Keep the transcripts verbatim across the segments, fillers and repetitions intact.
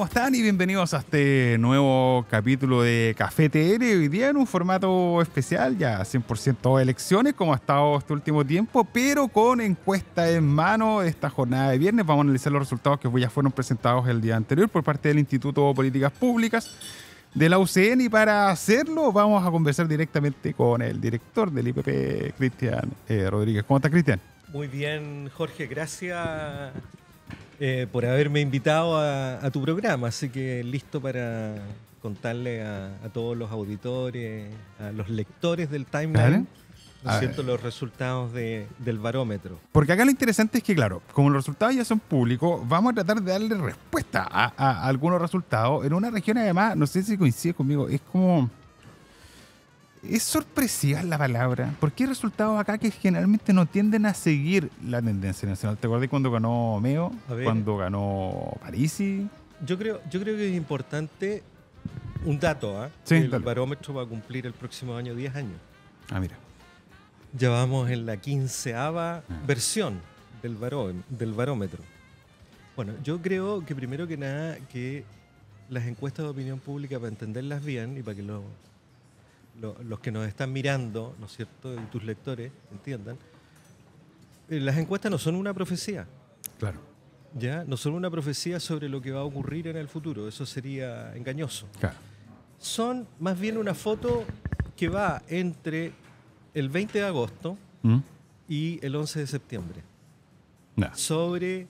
¿cómo están? Y bienvenidos a este nuevo capítulo de Café T R. Hoy día en un formato especial, ya cien por ciento elecciones, como ha estado este último tiempo, pero con encuesta en mano. Esta jornada de viernes vamos a analizar los resultados que ya fueron presentados el día anterior por parte del Instituto de Políticas Públicas de la U C N, y para hacerlo vamos a conversar directamente con el director del I P P, Cristian eh, Rodríguez. ¿Cómo está, Cristian? Muy bien, Jorge, gracias eh, por haberme invitado a, a tu programa, así que listo para contarle a, a todos los auditores, a los lectores del timeline, ¿Vale? ¿no es cierto?, los resultados de, del barómetro. Porque acá lo interesante es que, claro, como los resultados ya son públicos, vamos a tratar de darle respuesta a, a, a algunos resultados en una región, además, no sé si coincide conmigo, es como... Es sorpresiva la palabra, porque hay resultados acá que generalmente no tienden a seguir la tendencia nacional. ¿Te acuerdas cuando ganó Meo? Cuando ganó Parisi. Yo creo, yo creo que es importante un dato, ¿eh? Sí, el dale. barómetro va a cumplir el próximo año diez años. Ah, mira. Ya vamos en la quinceava Ah. versión del, baró, del barómetro. Bueno, yo creo que primero que nada que las encuestas de opinión pública, para entenderlas bien y para que lo, lo, los que nos están mirando, ¿no es cierto?, y tus lectores entiendan, eh, las encuestas no son una profecía, Claro. ¿ya? No son una profecía sobre lo que va a ocurrir en el futuro, eso sería engañoso. Claro. Son más bien una foto que va entre el veinte de agosto ¿Mm? y el once de septiembre, No. sobre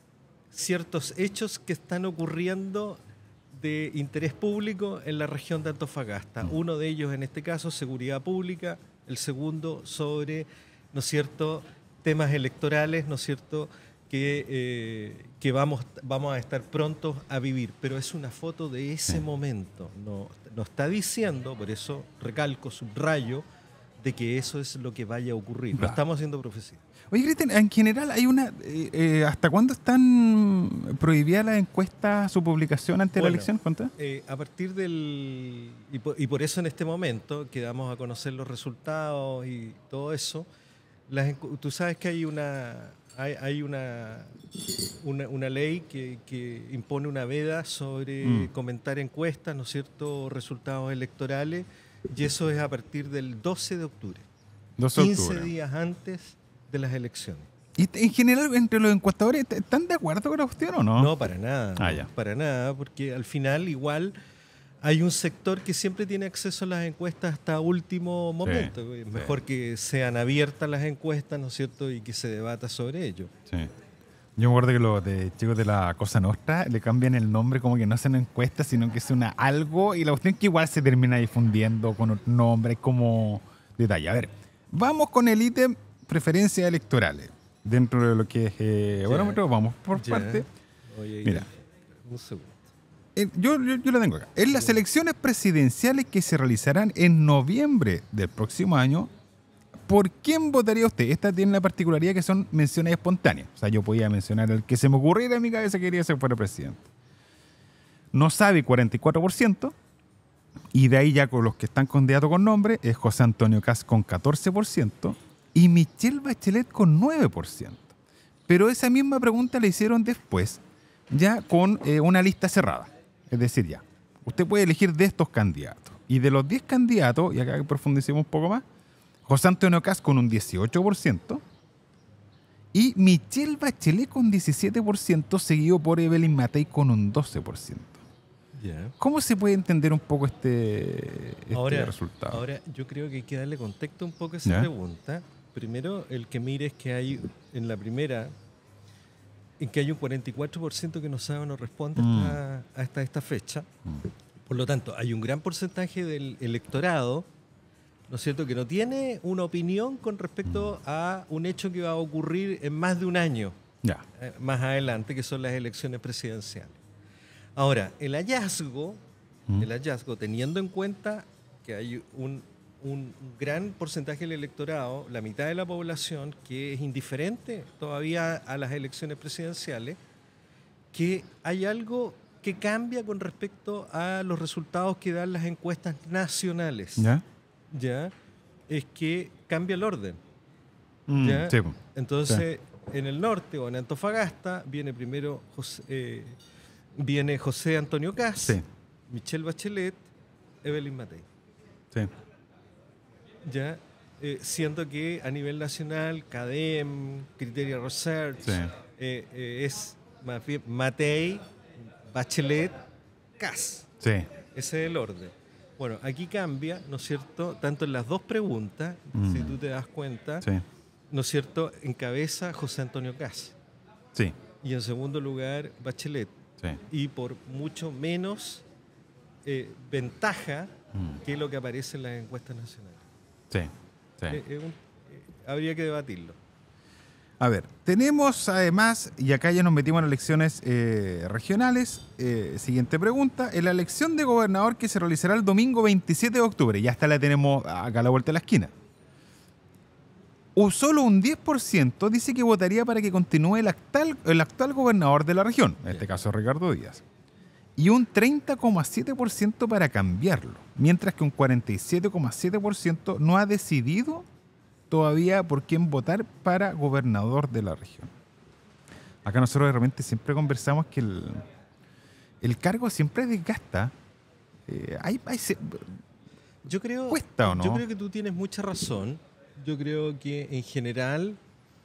ciertos hechos que están ocurriendo de interés público en la región de Antofagasta. Mm. Uno de ellos, en este caso, seguridad pública. El segundo, sobre, ¿no es cierto?, temas electorales, ¿no es cierto?, que, eh, que vamos, vamos a estar prontos a vivir. Pero es una foto de ese Sí. momento. No, no está diciendo, por eso recalco, subrayo, de que eso es lo que vaya a ocurrir. No Claro. estamos haciendo profecía. Oye, Cristian, en general hay una... eh, eh, ¿hasta cuándo están prohibidas las encuestas, su publicación ante la Bueno, elección? ¿Cuánto? Eh, a partir del... Y por, y por eso en este momento que damos a conocer los resultados y todo eso, las encu- tú sabes que hay una hay, hay una, una, una ley que, que impone una veda sobre Mm. comentar encuestas, ¿no es cierto?, resultados electorales, y eso es a partir del doce de octubre, doce de quince octubre. días antes de las elecciones. ¿Y en general entre los encuestadores están de acuerdo con la cuestión o no? No, para nada. Ah, no, ya. Para nada, porque al final igual hay un sector que siempre tiene acceso a las encuestas hasta último momento. Es mejor que sean abiertas las encuestas, ¿no es cierto?, y que se debata sobre ello. Sí. Yo me acuerdo que los de chicos de la Cosa Nostra le cambian el nombre, como que no hacen encuestas, sino que es una algo, y la cuestión es que igual se termina difundiendo con otro nombre, como detalle. A ver, vamos con el ítem preferencias electorales. Dentro de lo que es eh, Ya. barómetro, vamos por Ya. parte. Oye, Mira. un segundo. Eh, yo, yo, yo la tengo acá. En las elecciones presidenciales que se realizarán en noviembre del próximo año, ¿por quién votaría usted? Esta tiene la particularidad que son menciones espontáneas. O sea, yo podía mencionar el que se me ocurriera en mi cabeza que quería ser fuera presidente. No sabe cuarenta y cuatro por ciento. Y de ahí ya con los que están candidatos con nombre es José Antonio Kast con catorce por ciento y Michelle Bachelet con nueve por ciento. Pero esa misma pregunta la hicieron después, ya con eh, una lista cerrada. Es decir, ya, usted puede elegir de estos candidatos. Y de los diez candidatos, y acá profundicemos un poco más, José Antonio Kast con un dieciocho por ciento y Michelle Bachelet con diecisiete por ciento, seguido por Evelyn Matei con un doce por ciento. Ya. ¿Cómo se puede entender un poco este, este Ahora, resultado? ahora, yo creo que hay que darle contexto un poco a esa ¿Ya? pregunta. Primero, el que mire es que hay en la primera, en que hay un cuarenta y cuatro por ciento que no sabe o no responde Mm. hasta, hasta esta fecha. Mm. Por lo tanto, hay un gran porcentaje del electorado, ¿no es cierto?, que no tiene una opinión con respecto a un hecho que va a ocurrir en más de un año Ya. eh, más adelante, que son las elecciones presidenciales. Ahora, el hallazgo, Mm. el hallazgo, teniendo en cuenta que hay un, un gran porcentaje del electorado, la mitad de la población, que es indiferente todavía a las elecciones presidenciales, que hay algo que cambia con respecto a los resultados que dan las encuestas nacionales. ¿Ya? ¿Ya? Es que cambia el orden. Mm, ¿Ya? sí, po. Entonces, en el norte o en Antofagasta viene primero José, eh, viene José Antonio Kast, Sí, Michelle Bachelet, Evelyn Matei. sí, Ya, eh, siendo que a nivel nacional, CADEM, Criteria Research, sí. eh, eh, es más bien Matei, Bachelet, Kast. Sí, Ese es el orden. Bueno, aquí cambia, ¿no es cierto? Tanto en las dos preguntas, Mm. si tú te das cuenta, sí, ¿no es cierto? Encabeza José Antonio Kast. sí, Y en segundo lugar, Bachelet. sí. Y por mucho menos eh, ventaja Mm. que lo que aparece en las encuestas nacionales. Sí, sí. Eh, eh, un- eh, habría que debatirlo. A ver, tenemos además, y acá ya nos metimos en elecciones eh, regionales, eh, siguiente pregunta, en la elección de gobernador que se realizará el domingo veintisiete de octubre, ya hasta la tenemos acá a la vuelta de la esquina. O solo un diez por ciento dice que votaría para que continúe el actual, el actual gobernador de la región, en este Ya. caso Ricardo Díaz. Y un treinta coma siete por ciento para cambiarlo, mientras que un cuarenta y siete coma siete por ciento no ha decidido todavía por quién votar para gobernador de la región. Acá nosotros de repente siempre conversamos que el, el cargo siempre desgasta. Eh, hay, hay se- Yo creo, ¿Cuesta o no? yo creo que tú tienes mucha razón. Yo creo que en general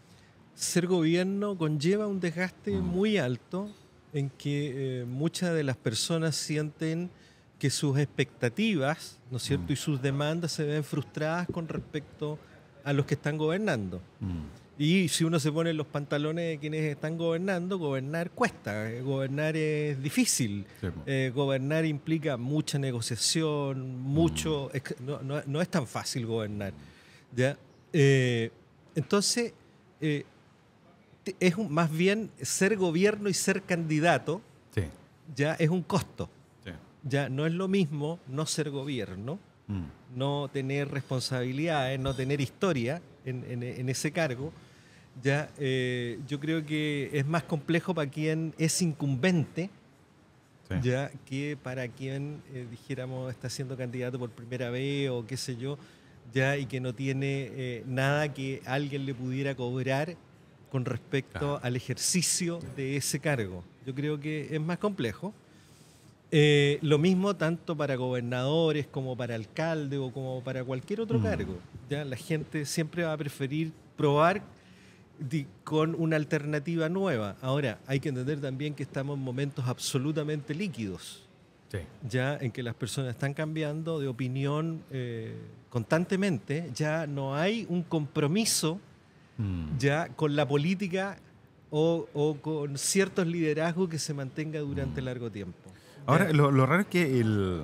ser gobierno conlleva un desgaste Mm. muy alto en que eh, muchas de las personas sienten que sus expectativas, ¿no es cierto?, Mm. y sus demandas se ven frustradas con respecto a los que están gobernando. Mm, Y si uno se pone en los pantalones de quienes están gobernando, gobernar cuesta, eh, gobernar es difícil. sí, po. Eh, gobernar implica mucha negociación, mucho... es que no, no- no es tan fácil gobernar. ¿Ya? Eh, entonces, eh, te- es un- más bien ser gobierno y ser candidato, Sí, ya es un costo. sí. Ya no es lo mismo no ser gobierno, Mm, no tener responsabilidades, no tener historia en, en- en ese cargo. Ya, eh, yo creo que es más complejo para quien es incumbente, sí. ya que para quien, eh, dijéramos, está siendo candidato por primera vez o qué sé yo, ya y que no tiene eh, nada que alguien le pudiera cobrar con respecto Claro. al ejercicio de ese cargo. Yo creo que es más complejo. Eh, lo mismo tanto para gobernadores como para alcaldes o como para cualquier otro Mm. cargo. ¿Ya? La gente siempre va a preferir probar di- con una alternativa nueva. Ahora, hay que entender también que estamos en momentos absolutamente líquidos, Sí. ya en que las personas están cambiando de opinión eh, constantemente, ya no hay un compromiso Mm, ya con la política o, o con ciertos liderazgos que se mantenga durante largo tiempo. Ahora, Ya. lo, lo raro es que el.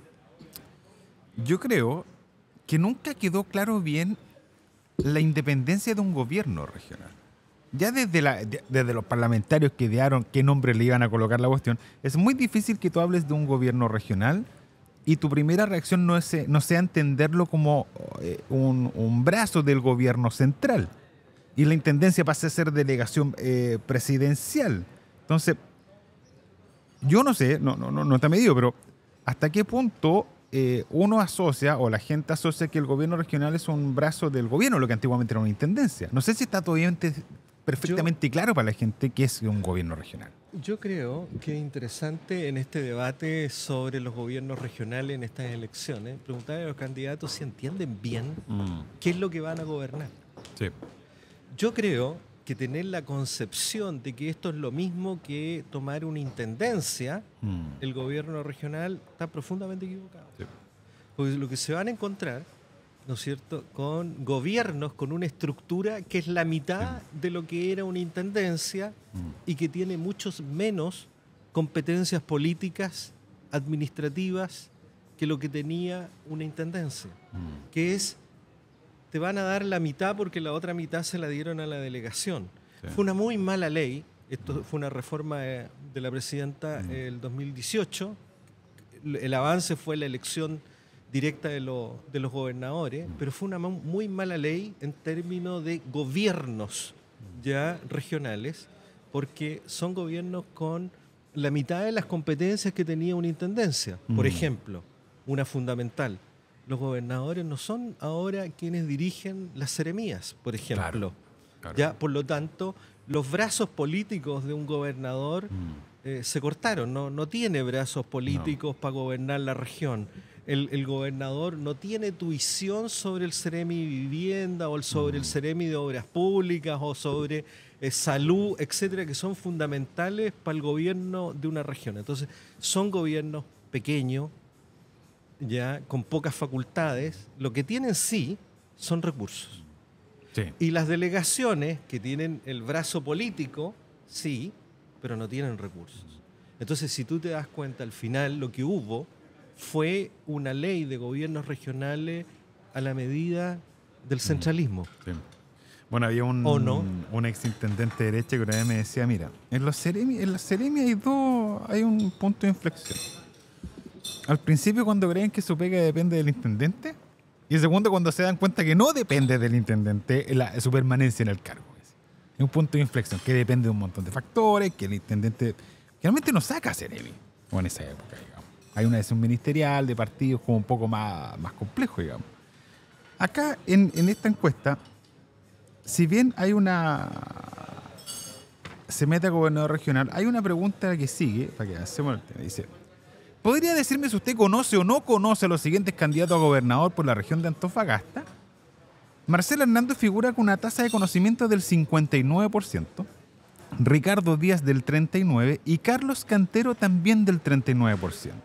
Yo creo que nunca quedó claro bien la independencia de un gobierno regional. Ya desde, la, de- desde los parlamentarios que idearon qué nombre le iban a colocar la cuestión, es muy difícil que tú hables de un gobierno regional y tu primera reacción no, es, eh, no sea entenderlo como eh, un, un brazo del gobierno central. Y la intendencia pasa a ser delegación eh, presidencial. Entonces, yo no sé, no, no, no, no te he medido, pero ¿hasta qué punto eh, uno asocia o la gente asocia que el gobierno regional es un brazo del gobierno, lo que antiguamente era una intendencia? No sé si está todavía ente- perfectamente claro para la gente qué es un gobierno regional. Yo creo que es interesante en este debate sobre los gobiernos regionales en estas elecciones preguntarle a los candidatos si entienden bien qué es lo que van a gobernar. Sí. Yo creo que tener la concepción de que esto es lo mismo que tomar una intendencia, Mm. el gobierno regional está profundamente equivocado. Sí. Porque lo que se van a encontrar, ¿no es cierto?, con gobiernos con una estructura que es la mitad de lo que era una intendencia Mm. y que tiene muchos menos competencias políticas, administrativas, que lo que tenía una intendencia, Mm. que es, te van a dar la mitad porque la otra mitad se la dieron a la delegación. Sí. Fue una muy mala ley, esto fue una reforma eh, de la presidenta Mm. el dos mil dieciocho, el el avance fue la elección directa de, lo- de los gobernadores, Mm. pero fue una mu- muy mala ley en términos de gobiernos ya regionales, porque son gobiernos con la mitad de las competencias que tenía una intendencia. Por Mm. ejemplo, una fundamental, los gobernadores no son ahora quienes dirigen las seremías, por ejemplo. Claro. Ya, por lo tanto, los brazos políticos de un gobernador Mm. eh, se cortaron, no, no tiene brazos políticos no. para gobernar la región. El, el gobernador no tiene tuición sobre el Ceremi Vivienda o sobre el Ceremi de Obras Públicas o sobre eh, salud, etcétera, que son fundamentales para el gobierno de una región. Entonces, son gobiernos pequeños, ya con pocas facultades. Lo que tienen sí son recursos. Sí. Y las delegaciones que tienen el brazo político, sí, pero no tienen recursos. Entonces, si tú te das cuenta, al final lo que hubo fue una ley de gobiernos regionales a la medida del centralismo. Sí. Bueno, había un, ¿O no? un ex intendente de derecha que una vez me decía, mira, en los Ceremi, en los Ceremi hay dos, hay un punto de inflexión. Al principio, cuando creen que su pega depende del intendente, y el segundo, cuando se dan cuenta que no depende del intendente la, su permanencia en el cargo. Es un punto de inflexión que depende de un montón de factores, que el intendente realmente no saca Ceremi, o en esa época, digamos. Hay una decisión ministerial de partidos como un poco más, más complejo, digamos. Acá, en, en esta encuesta, si bien hay una... se mete a gobernador regional, hay una pregunta que sigue, para que hacemos el tema. Dice, ¿podría decirme si usted conoce o no conoce a los siguientes candidatos a gobernador por la región de Antofagasta? Marcelo Hernández figura con una tasa de conocimiento del cincuenta y nueve por ciento, Ricardo Díaz del treinta y nueve por ciento y Carlos Cantero también del treinta y nueve por ciento.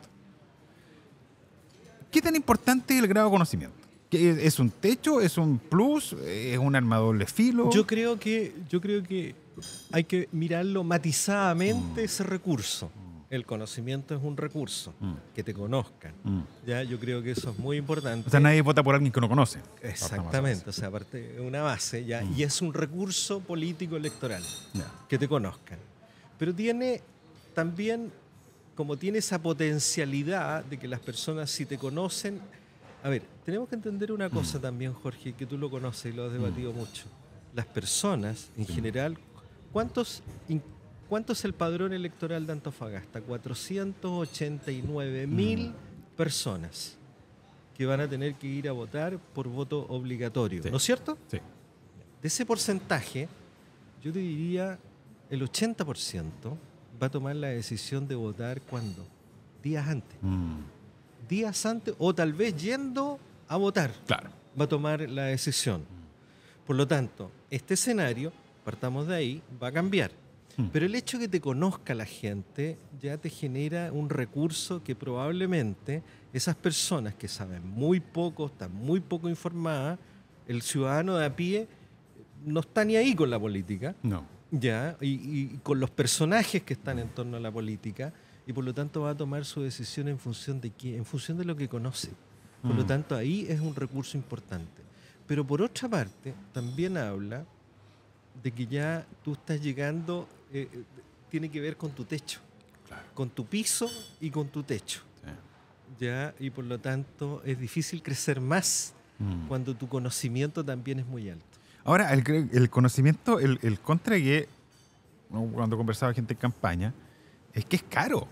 ¿Qué tan importante es el grado de conocimiento? ¿Es un techo? ¿Es un plus? ¿Es un arma doble filo? Yo creo que, yo creo que hay que mirarlo matizadamente, mm. ese recurso. El conocimiento es un recurso, mm. que te conozcan. Mm. ¿Ya? Yo creo que eso es muy importante. O sea, nadie vota por alguien que no conoce. Exactamente, o sea, aparte es una base, ¿ya? Mm. Y es un recurso político electoral, yeah. que te conozcan. Pero tiene también, como tiene esa potencialidad de que las personas, si te conocen... A ver, tenemos que entender una cosa mm. también, Jorge, que tú lo conoces y lo has debatido mm. mucho. Las personas, en sí. general, ¿cuántos... ¿Cuánto es el padrón electoral de Antofagasta? cuatrocientos ochenta y nueve mil mm. personas que van a tener que ir a votar por voto obligatorio, sí. ¿no es cierto? Sí. De ese porcentaje, yo te diría el ochenta por ciento va a tomar la decisión de votar ¿cuándo? Días antes. Mm. Días antes o tal vez yendo a votar. Claro. Va a tomar la decisión. Por lo tanto, este escenario, partamos de ahí, va a cambiar. Pero el hecho de que te conozca la gente ya te genera un recurso que probablemente esas personas que saben muy poco, están muy poco informadas, el ciudadano de a pie no está ni ahí con la política, no. ya, y, y con los personajes que están en torno a la política, y por lo tanto va a tomar su decisión en función de qué, en función de lo que conoce. Por mm. lo tanto, ahí es un recurso importante. Pero por otra parte, también habla de que ya tú estás llegando... Eh, tiene que ver con tu techo, claro. con tu piso y con tu techo. Sí. ¿Ya? Y por lo tanto es difícil crecer más mm. cuando tu conocimiento también es muy alto. Ahora, el, el conocimiento, el, el contra que, cuando conversaba gente en campaña, es que es caro.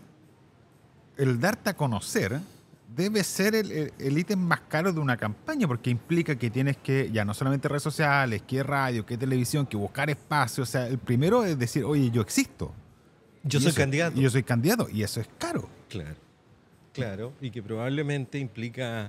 El darte a conocer debe ser el, el ítem más caro de una campaña, porque implica que tienes que, ya no solamente redes sociales, que radio, que televisión, que buscar espacio. O sea, el primero es decir, oye, yo existo. Yo y soy eso, candidato. Y yo soy candidato, y eso es caro. Claro, claro, y que probablemente implica...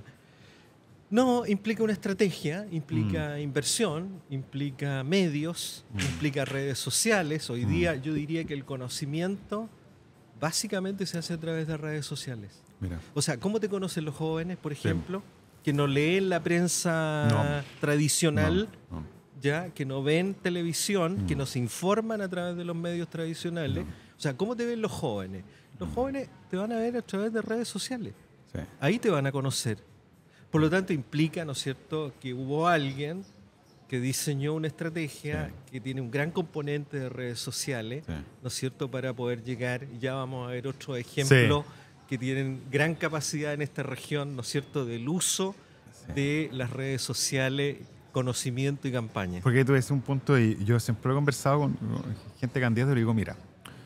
No, implica una estrategia, implica mm. inversión, implica medios, mm. implica redes sociales. Hoy mm. día yo diría que el conocimiento básicamente se hace a través de redes sociales. Mira. O sea, ¿cómo te conocen los jóvenes, por ejemplo, sí. que no leen la prensa no. tradicional, no. No. ya que no ven televisión, mm. que no se informan a través de los medios tradicionales? No. O sea, ¿cómo te ven los jóvenes? Los mm. jóvenes te van a ver a través de redes sociales. Sí. Ahí te van a conocer. Por lo tanto, implica, ¿no es cierto?, que hubo alguien que diseñó una estrategia sí. que tiene un gran componente de redes sociales, sí. ¿no es cierto?, para poder llegar. Ya vamos a ver otro ejemplo sí. que tienen gran capacidad en esta región, ¿no es cierto?, del uso sí. de las redes sociales, conocimiento y campaña. Porque tú ves un punto, y yo siempre he conversado con gente candidata y le digo, mira,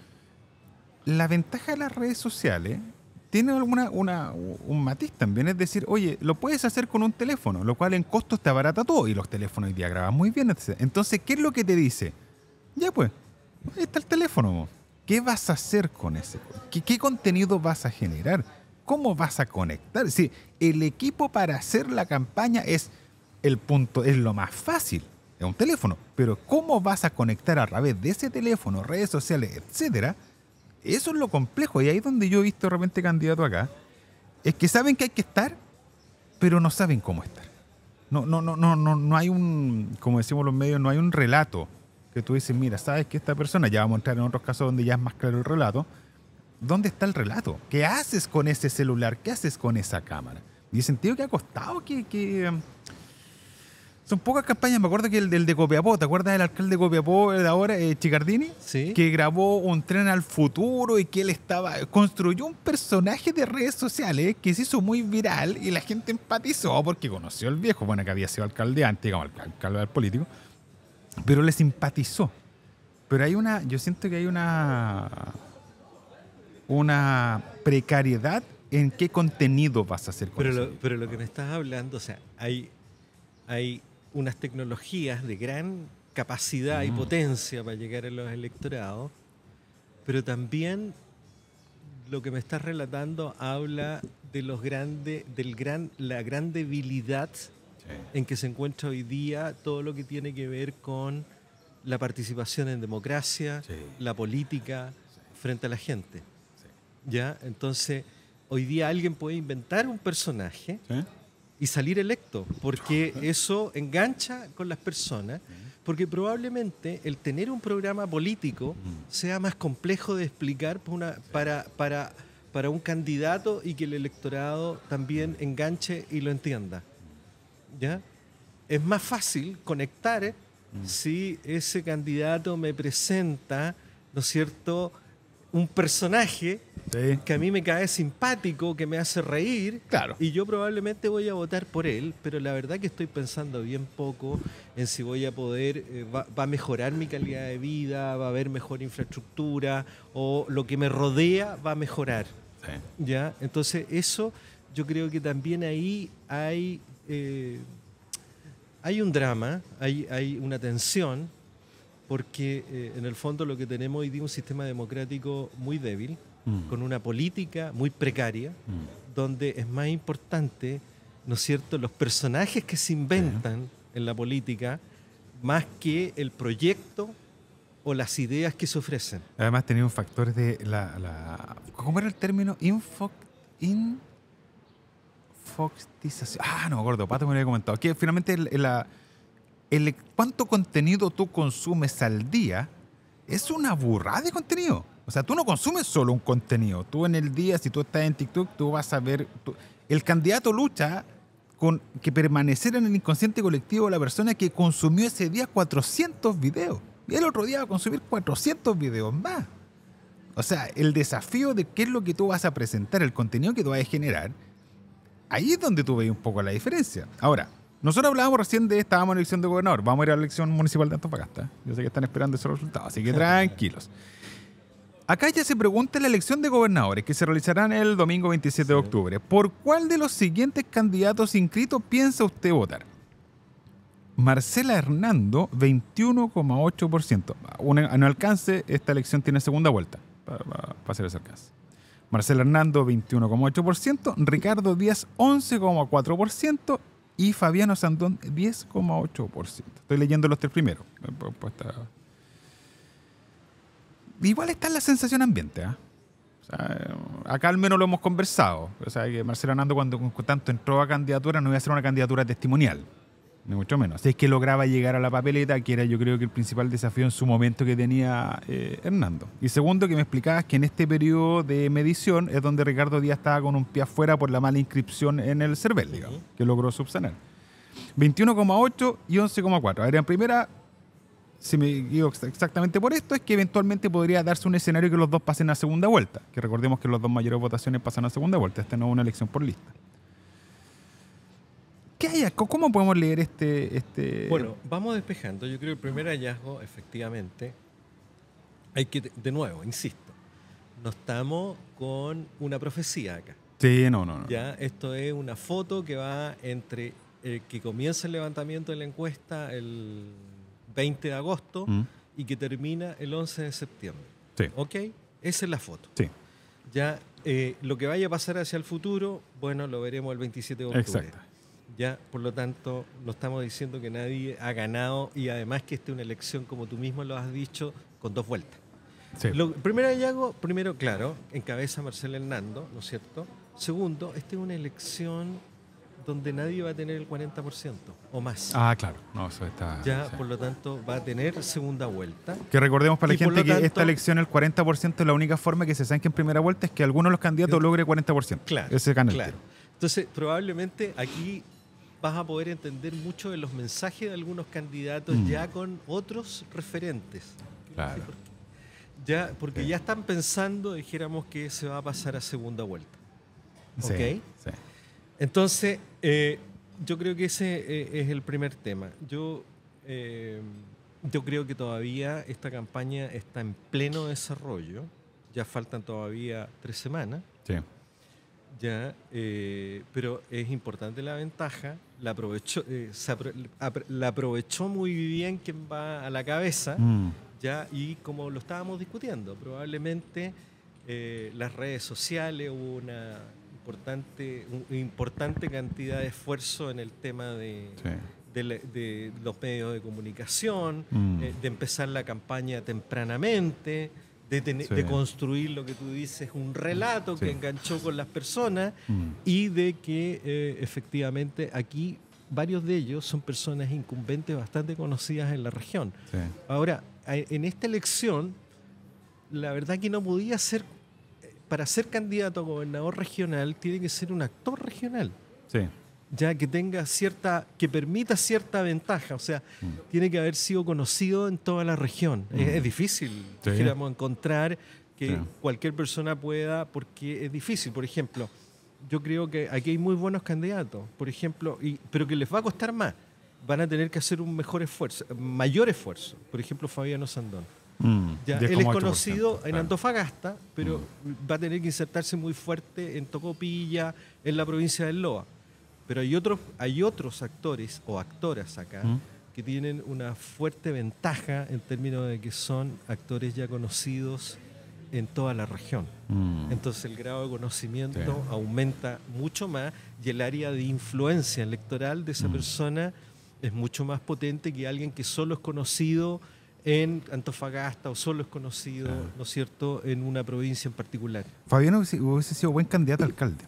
la ventaja de las redes sociales tiene alguna, una, un matiz también, es decir, oye, lo puedes hacer con un teléfono, lo cual en costos te abarata todo, y los teléfonos hoy día graban muy bien, etcétera. Entonces, ¿qué es lo que te dice? Ya pues, ahí está el teléfono, ¿Qué vas a hacer con ese? ¿Qué, qué contenido vas a generar? ¿Cómo vas a conectar? Es decir, el equipo para hacer la campaña es el punto, es lo más fácil, es un teléfono. Pero ¿cómo vas a conectar a través de ese teléfono, redes sociales, etcétera? Eso es lo complejo. Y ahí es donde yo he visto de repente candidatos acá, es que saben que hay que estar, pero no saben cómo estar. No, no, no, no, no, no hay un, como decimos los medios, no hay un relato que tú dices, mira, sabes que esta persona, ya vamos a entrar en otros casos donde ya es más claro el relato. ¿Dónde está el relato? ¿Qué haces con ese celular? ¿Qué haces con esa cámara? Y he sentido que ha costado que... que um, son pocas campañas. Me acuerdo que el del de Copiapó, ¿te acuerdas del alcalde de Copiapó de ahora, eh, Chicardini? Sí. Que grabó un tren al futuro y que él estaba... Construyó un personaje de redes sociales que se hizo muy viral y la gente empatizó porque conoció al viejo, bueno, que había sido alcalde antes, digamos, alcalde político, pero le simpatizó. Pero hay una... Yo siento que hay una... una precariedad en qué contenido vas a hacer con Pero eso. lo, pero lo que me estás hablando, o sea, hay, hay unas tecnologías de gran capacidad mm. y potencia para llegar a los electorados, pero también lo que me estás relatando habla de los grandes, del gran, la gran debilidad sí. en que se encuentra hoy día todo lo que tiene que ver con la participación en democracia, sí. la política sí. frente a la gente. Sí. ¿Ya? Entonces, hoy día alguien puede inventar un personaje ¿sí? y salir electo, porque ¿sí? eso engancha con las personas, ¿sí? porque probablemente el tener un programa político ¿sí? sea más complejo de explicar para, una, sí. para, para, para un candidato y que el electorado también enganche y lo entienda. ¿Ya? Es más fácil conectar ¿eh? mm. si ese candidato me presenta, ¿no es cierto?, un personaje sí. que a mí me cae simpático, que me hace reír, claro. y yo probablemente voy a votar por él, pero la verdad que estoy pensando bien poco en si voy a poder, eh, va, va a mejorar mi calidad de vida, va a haber mejor infraestructura, o lo que me rodea va a mejorar. Sí. ¿Ya? Entonces eso, yo creo que también ahí hay, eh, hay un drama, hay, hay una tensión, porque eh, en el fondo lo que tenemos hoy día es un sistema democrático muy débil, mm. con una política muy precaria, mm. donde es más importante, ¿no es cierto?, los personajes que se inventan sí. en la política, más que el proyecto o las ideas que se ofrecen. Además tenía un factor de la, la... ¿Cómo era el término? Info... In... Foxización. Ah, no me acuerdo, Pato me lo había comentado. Que finalmente la... El, cuánto contenido tú consumes al día es una burrada de contenido. O sea, tú no consumes solo un contenido. Tú en el día, si tú estás en TikTok, tú vas a ver... Tú, el candidato lucha con que permanecer en el inconsciente colectivo de la persona que consumió ese día cuatrocientos videos. Y el otro día va a consumir cuatrocientos videos más. O sea, el desafío de qué es lo que tú vas a presentar, el contenido que tú vas a generar, ahí es donde tú ves un poco la diferencia. Ahora... Nosotros hablábamos recién de, estábamos en la elección de gobernador, vamos a ir a la elección municipal de Antofagasta. Yo sé que están esperando esos resultados, así que tranquilos. Acá ya se pregunta la elección de gobernadores, que se realizarán el domingo veintisiete sí. de octubre. ¿Por cuál de los siguientes candidatos inscritos piensa usted votar? Marcela Hernando, veintiuno coma ocho por ciento. En alcance, esta elección tiene segunda vuelta, para, para, para hacer ese alcance. Marcela Hernando, veintiuno coma ocho por ciento. Ricardo Díaz, once coma cuatro por ciento. Y Fabiano Sandón, diez coma ocho por ciento. Estoy leyendo los tres primeros. Igual está la sensación ambiente. ¿eh? O sea, acá al menos lo hemos conversado. O sea, que Marcelo Hernando, cuando tanto entró a candidatura, no iba a ser una candidatura testimonial. Ni mucho menos. Si es que lograba llegar a la papeleta, que era yo creo que el principal desafío en su momento que tenía eh, Hernando. Y segundo, que me explicabas que en este periodo de medición es donde Ricardo Díaz estaba con un pie afuera por la mala inscripción en el CERVEL, digamos, uh-huh. que logró subsanar. veintiuno coma ocho y once coma cuatro. A ver, en primera, si me guío exactamente por esto, es que eventualmente podría darse un escenario que los dos pasen a segunda vuelta. Que recordemos que los dos mayores votaciones pasan a segunda vuelta. Esta no es una elección por lista. ¿Qué hay acá? ¿Cómo podemos leer este, este...? Bueno, vamos despejando. Yo creo que el primer hallazgo, efectivamente, hay que, de nuevo, insisto, no estamos con una profecía acá. Sí, no, no, no. Ya, esto es una foto que va entre el que comienza el levantamiento de la encuesta el veinte de agosto mm. y que termina el once de septiembre. Sí. ¿Ok? Esa es la foto. Sí. Ya, eh, lo que vaya a pasar hacia el futuro, bueno, lo veremos el veintisiete de octubre. Exacto. Ya, por lo tanto, no estamos diciendo que nadie ha ganado y además que esta es una elección, como tú mismo lo has dicho, con dos vueltas. Sí. Lo primero hallazgo, primero, claro, encabeza Marcelo Hernando, ¿no es cierto? Segundo, esta es una elección donde nadie va a tener el cuarenta por ciento o más. Ah, claro. No, eso está... Ya, sí. por lo tanto, va a tener segunda vuelta. Que recordemos para la Y por gente lo que tanto- esta elección, el cuarenta por ciento es la única forma que se saque en primera vuelta es que alguno de los candidatos Yo- logre cuarenta por ciento. Claro, Ese gana el claro. tiro. Entonces, probablemente aquí vas a poder entender mucho de los mensajes de algunos candidatos Mm. ya con otros referentes. Claro. Ya, porque Sí. ya están pensando, dijéramos, que se va a pasar a segunda vuelta. Sí, Ok. sí. Entonces, eh, yo creo que ese eh, es el primer tema. Yo, eh, yo creo que todavía esta campaña está en pleno desarrollo. Ya faltan todavía tres semanas. Sí. Ya, eh, pero es importante la ventaja. La aprovechó, eh, se apro- apro- la aprovechó muy bien quien va a la cabeza. Mm. Ya, y como lo estábamos discutiendo, probablemente eh, las redes sociales hubo una importante, una importante cantidad de esfuerzo en el tema de, Sí. de, la- de los medios de comunicación, Mm. eh, de empezar la campaña tempranamente, de, tener- Sí. de construir lo que tú dices, un relato Sí. que enganchó con las personas Mm. y de que eh, efectivamente aquí varios de ellos son personas incumbentes bastante conocidas en la región. Sí. Ahora, a- en esta elección, la verdad que no podía ser, eh, para ser candidato a gobernador regional, tiene que ser un actor regional, Sí. ya que tenga cierta, que permita cierta ventaja, o sea, Mm. tiene que haber sido conocido en toda la región. Es, Mm. es difícil, Sí. dijéramos, encontrar que Sí. cualquier persona pueda, porque es difícil. Por ejemplo, yo creo que aquí hay muy buenos candidatos, por ejemplo, y, pero que les va a costar más. Van a tener que hacer un mejor esfuerzo, mayor esfuerzo. Por ejemplo, Fabiano Sandón. Mm. Ya, diez él coma es ocho por ciento, conocido en claro. Antofagasta, pero va a tener que insertarse muy fuerte en Tocopilla, en la provincia del Loa. Pero hay otros, hay otros actores o actoras acá Mm. que tienen una fuerte ventaja en términos de que son actores ya conocidos en toda la región. Mm. Entonces el grado de conocimiento Sí. aumenta mucho más y el área de influencia electoral de esa Mm. persona es mucho más potente que alguien que solo es conocido en Antofagasta o solo es conocido, Claro. ¿no es cierto?, en una provincia en particular. Fabiano hubiese, hubiese sido buen candidato a alcalde.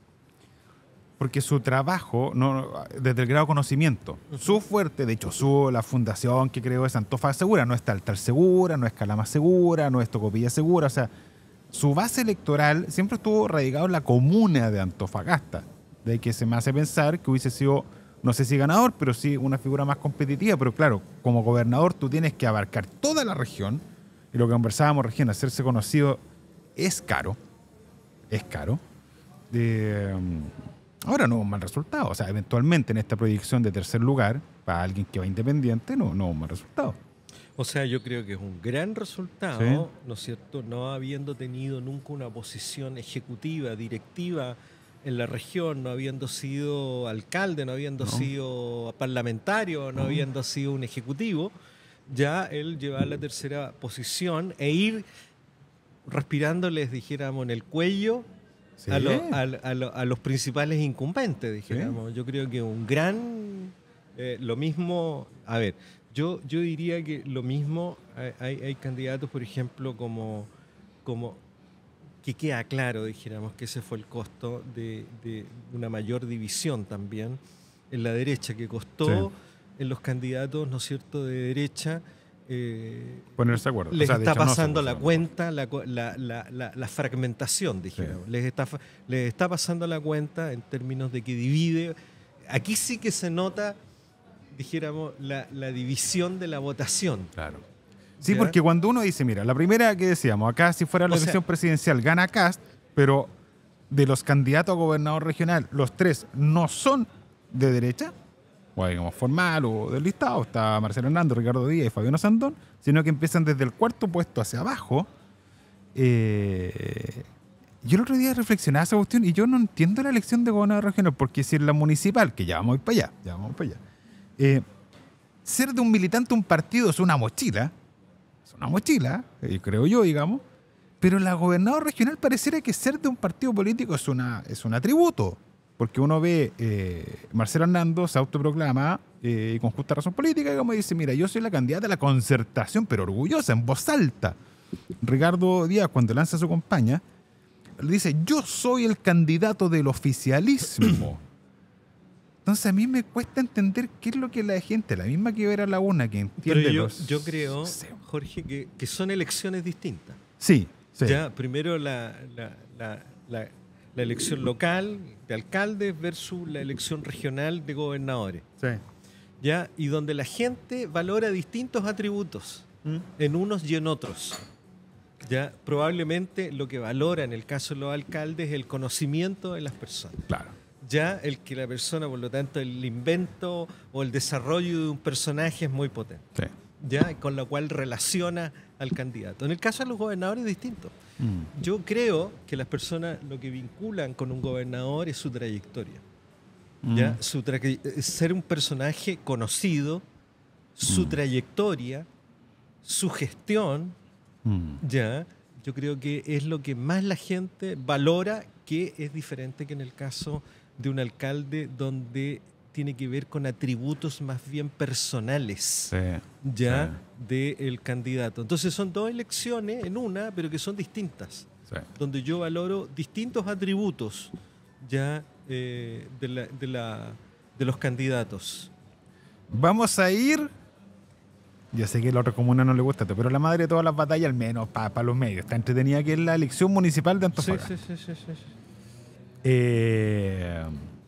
Porque su trabajo, no, desde el grado de conocimiento, su fuerte, de hecho, su, la fundación que creó es Antofagasta Segura, no es Tal Tal Segura, no es Calama Segura, no es Tocopilla Segura, o sea, su base electoral siempre estuvo radicado en la comuna de Antofagasta, de que se me hace pensar que hubiese sido, no sé si ganador, pero sí una figura más competitiva, pero claro, como gobernador tú tienes que abarcar toda la región, y lo que conversábamos recién, hacerse conocido es caro, es caro. Eh, ahora no es un mal resultado, o sea, eventualmente en esta proyección de tercer lugar, para alguien que va independiente, no, no es un mal resultado. O sea, yo creo que es un gran resultado, Sí. ¿no es cierto?, no habiendo tenido nunca una posición ejecutiva, directiva en la región, no habiendo sido alcalde, no habiendo No. sido parlamentario, no No. habiendo sido un ejecutivo, ya él llevar la tercera posición e ir respirándoles, dijéramos, en el cuello Sí. a, lo- a- a lo- a los principales incumbentes, dijéramos. Yo creo que un gran... eh, lo mismo... A ver, yo, yo diría que lo mismo, hay, hay- hay candidatos, por ejemplo, como, como que queda claro, dijéramos, que ese fue el costo de, de una mayor división también en la derecha, que costó Sí. en los candidatos, ¿no es cierto?, de derecha... eh, Ponerse de acuerdo. les O sea, de está hecho, no se pasando la pusieron de cuenta, la, co- la- la- la- la fragmentación, dijéramos. Les, está, fa- les está pasando la cuenta en términos de que divide. Aquí sí que se nota, dijéramos, la, la división de la votación. Claro. Sí, ¿Ya? porque cuando uno dice, mira, la primera que decíamos, acá si fuera la O sea- elección presidencial gana Kast, pero de los candidatos a gobernador regional, los tres no son de derecha, o digamos formal o del listado, está Marcelo Hernando, Ricardo Díaz y Fabiano Sandón, sino que empiezan desde el cuarto puesto hacia abajo. Eh, yo el otro día reflexionaba esa cuestión y yo no entiendo la elección de gobernador regional, porque si en la municipal, que ya vamos a ir para allá, ya vamos para allá, eh, ser de un militante de un partido es una mochila, es una mochila, eh, creo yo, digamos, pero la gobernadora regional pareciera que ser de un partido político es, una, es un atributo, porque uno ve, eh, Marcelo Hernando se autoproclama, eh, con justa razón política, digamos, y dice, mira, yo soy la candidata a la concertación, pero orgullosa, en voz alta. Ricardo Díaz, cuando lanza su campaña, le dice, yo soy el candidato del oficialismo. Entonces a mí me cuesta entender qué es lo que la gente, la misma que Vera Laguna, que entiende Pero yo, los... yo creo, Jorge, que, que son elecciones distintas. Sí, sí. Ya, primero la, la, la, la, la elección local de alcaldes versus la elección regional de gobernadores. Sí. Ya, y donde la gente valora distintos atributos ¿Mm? en unos y en otros. Ya, probablemente lo que valora en el caso de los alcaldes es el conocimiento de las personas. Claro. Ya el que la persona, por lo tanto, el invento o el desarrollo de un personaje es muy potente. Sí. Ya, con lo cual relaciona al candidato. En el caso de los gobernadores es distinto. Mm. Yo creo que las personas lo que vinculan con un gobernador es su trayectoria. Mm. Ya, su tra ser un personaje conocido, su mm. trayectoria, su gestión, mm. ya, yo creo que es lo que más la gente valora, que es diferente que en el caso de un alcalde donde tiene que ver con atributos más bien personales sí, ya sí. del candidato. Entonces son dos elecciones en una, pero que son distintas, sí. donde yo valoro distintos atributos ya eh, de, la, de, la, de los candidatos. Vamos a ir, yo sé que a la otra comuna no le gusta, pero la madre de todas las batallas, al menos para pa los medios, está entretenida, que es la elección municipal de Antofagasta. Sí, sí, sí, sí, sí. Eh,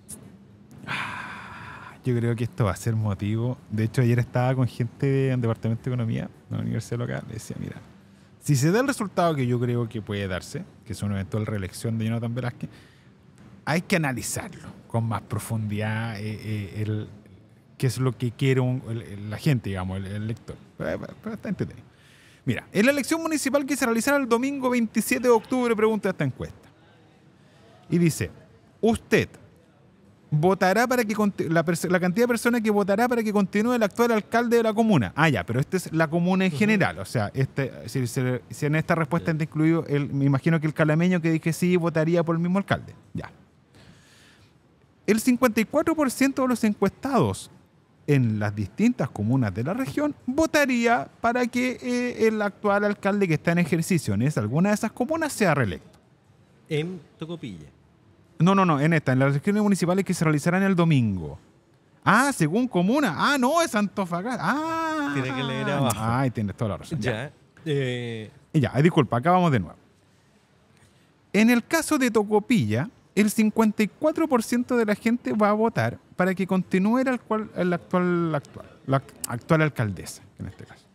yo creo que esto va a ser motivo. De hecho, ayer estaba con gente del Departamento de Economía de la universidad local. Le decía, mira, si se da el resultado que yo creo que puede darse, que es una eventual reelección de Jonathan Velázquez, hay que analizarlo con más profundidad, eh, eh, el, qué es lo que quiere un, el, la gente, digamos, el, el lector. Pero, pero está entretenido. Mira, en la elección municipal que se realizará el domingo veintisiete de octubre, pregunta esta encuesta. Y dice, usted votará para que la, la cantidad de personas que votará para que continúe el actual alcalde de la comuna. Ah, ya, pero esta es la comuna en uh-huh. general. O sea, este, si, si, si en esta respuesta está incluido, el, me imagino que el calameño que dije sí votaría por el mismo alcalde. Ya. El cincuenta y cuatro por ciento de los encuestados en las distintas comunas de la región votaría para que eh, el actual alcalde que está en ejercicio en esa, alguna de esas comunas sea reelecto. En Tocopilla. No, no, no, en esta, en las elecciones municipales que se realizarán el domingo. Ah, según comuna. Ah, no, es Antofagasta. Ah. Tiene que leer abajo. Ay, tienes toda la razón. Ya. Ya, eh... y ya disculpa, acá vamos de nuevo. En el caso de Tocopilla, el cincuenta y cuatro por ciento de la gente va a votar para que continúe el actual, el actual, actual, la actual alcaldesa, en este caso.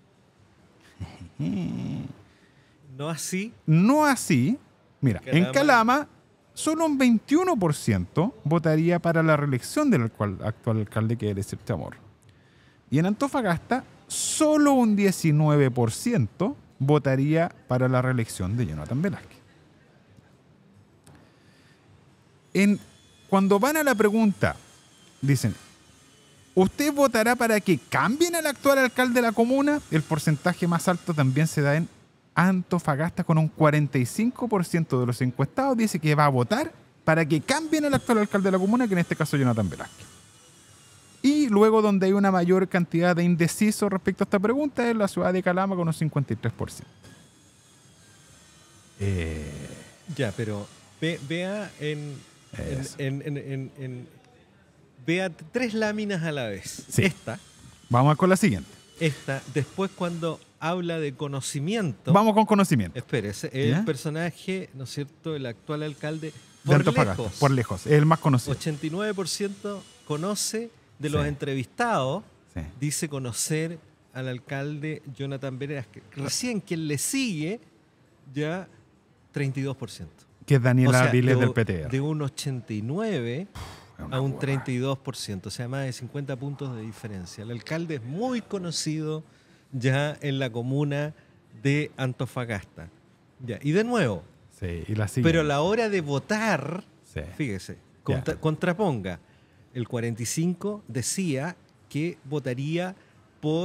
No así. No así. Mira, Calama. en Calama, solo un veintiuno por ciento votaría para la reelección del actual, actual alcalde, que es Eliseo Chamorro. Y en Antofagasta, solo un diecinueve por ciento votaría para la reelección de Jonathan Velázquez. En, cuando van a la pregunta, dicen, ¿usted votará para que cambien al actual alcalde de la comuna? El porcentaje más alto también se da en Antofagasta, con un cuarenta y cinco por ciento de los encuestados dice que va a votar para que cambien al actual alcalde de la comuna, que en este caso es Jonathan Velázquez. Y luego, donde hay una mayor cantidad de indecisos respecto a esta pregunta, es la ciudad de Calama, con un cincuenta y tres por ciento. Eh... Ya, pero ve, vea en, en, en, en, en vea tres láminas a la vez. Sí. Esta. Vamos con la siguiente. Esta, después cuando habla de conocimiento... Vamos con conocimiento. Espérese, el ¿Ya? personaje, ¿no es cierto?, el actual alcalde, por lejos. Por lejos, es el más conocido. ochenta y nueve por ciento conoce de los sí. entrevistados, sí. dice conocer al alcalde Jonathan Velázquez. Recién quien le sigue, ya treinta y dos por ciento. Que es Daniela o sea, Viles de, del P T R. De un ochenta y nueve por ciento a un treinta y dos por ciento, o sea, más de cincuenta puntos de diferencia. El alcalde es muy conocido ya en la comuna de Antofagasta. Ya, y de nuevo, sí, y la pero a la hora de votar, sí. fíjese, contra, contraponga, el cuarenta y cinco decía que votaría por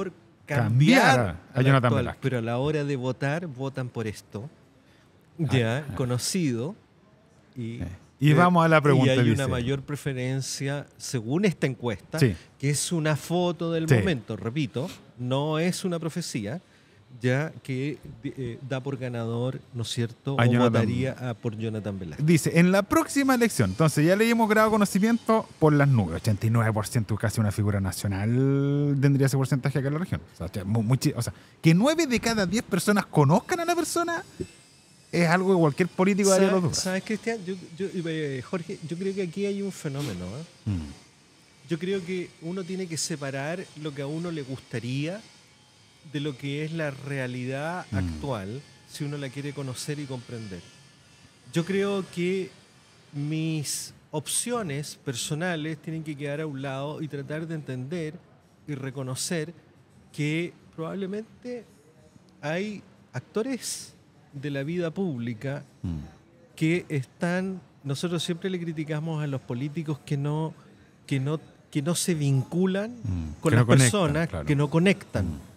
cambiar Cambiar a al Jonathan actual, Velázquez. pero a la hora de votar, votan por esto, ya Ah, ah. conocido. Y, Eh, y vamos a la pregunta, Y hay dice. una mayor preferencia, según esta encuesta, Sí. que es una foto del Sí. momento, repito, no es una profecía, ya que eh, da por ganador, ¿no es cierto?, A o Jonathan. votaría a- por Jonathan Velázquez. Dice, en la próxima elección, entonces ya le hemos grado conocimiento por las nubes, ochenta y nueve por ciento, casi una figura nacional tendría ese porcentaje acá en la región. O sea, muy- muy chi- o sea, que nueve de cada diez personas conozcan a la persona es algo que cualquier político daría los ¿Sabes, dudas. ¿Sabes, Cristian? Yo, yo- eh, Jorge, yo creo que aquí hay un fenómeno. ¿eh? Mm. Yo creo que uno tiene que separar lo que a uno le gustaría de lo que es la realidad Mm. actual, si uno la quiere conocer y comprender. Yo creo que mis opciones personales tienen que quedar a un lado y tratar de entender y reconocer que probablemente hay actores de la vida pública Mm. que están, nosotros siempre le criticamos a los políticos que no, que no, que no se vinculan Mm. con Que las no conectan, personas, claro. que no conectan. Mm.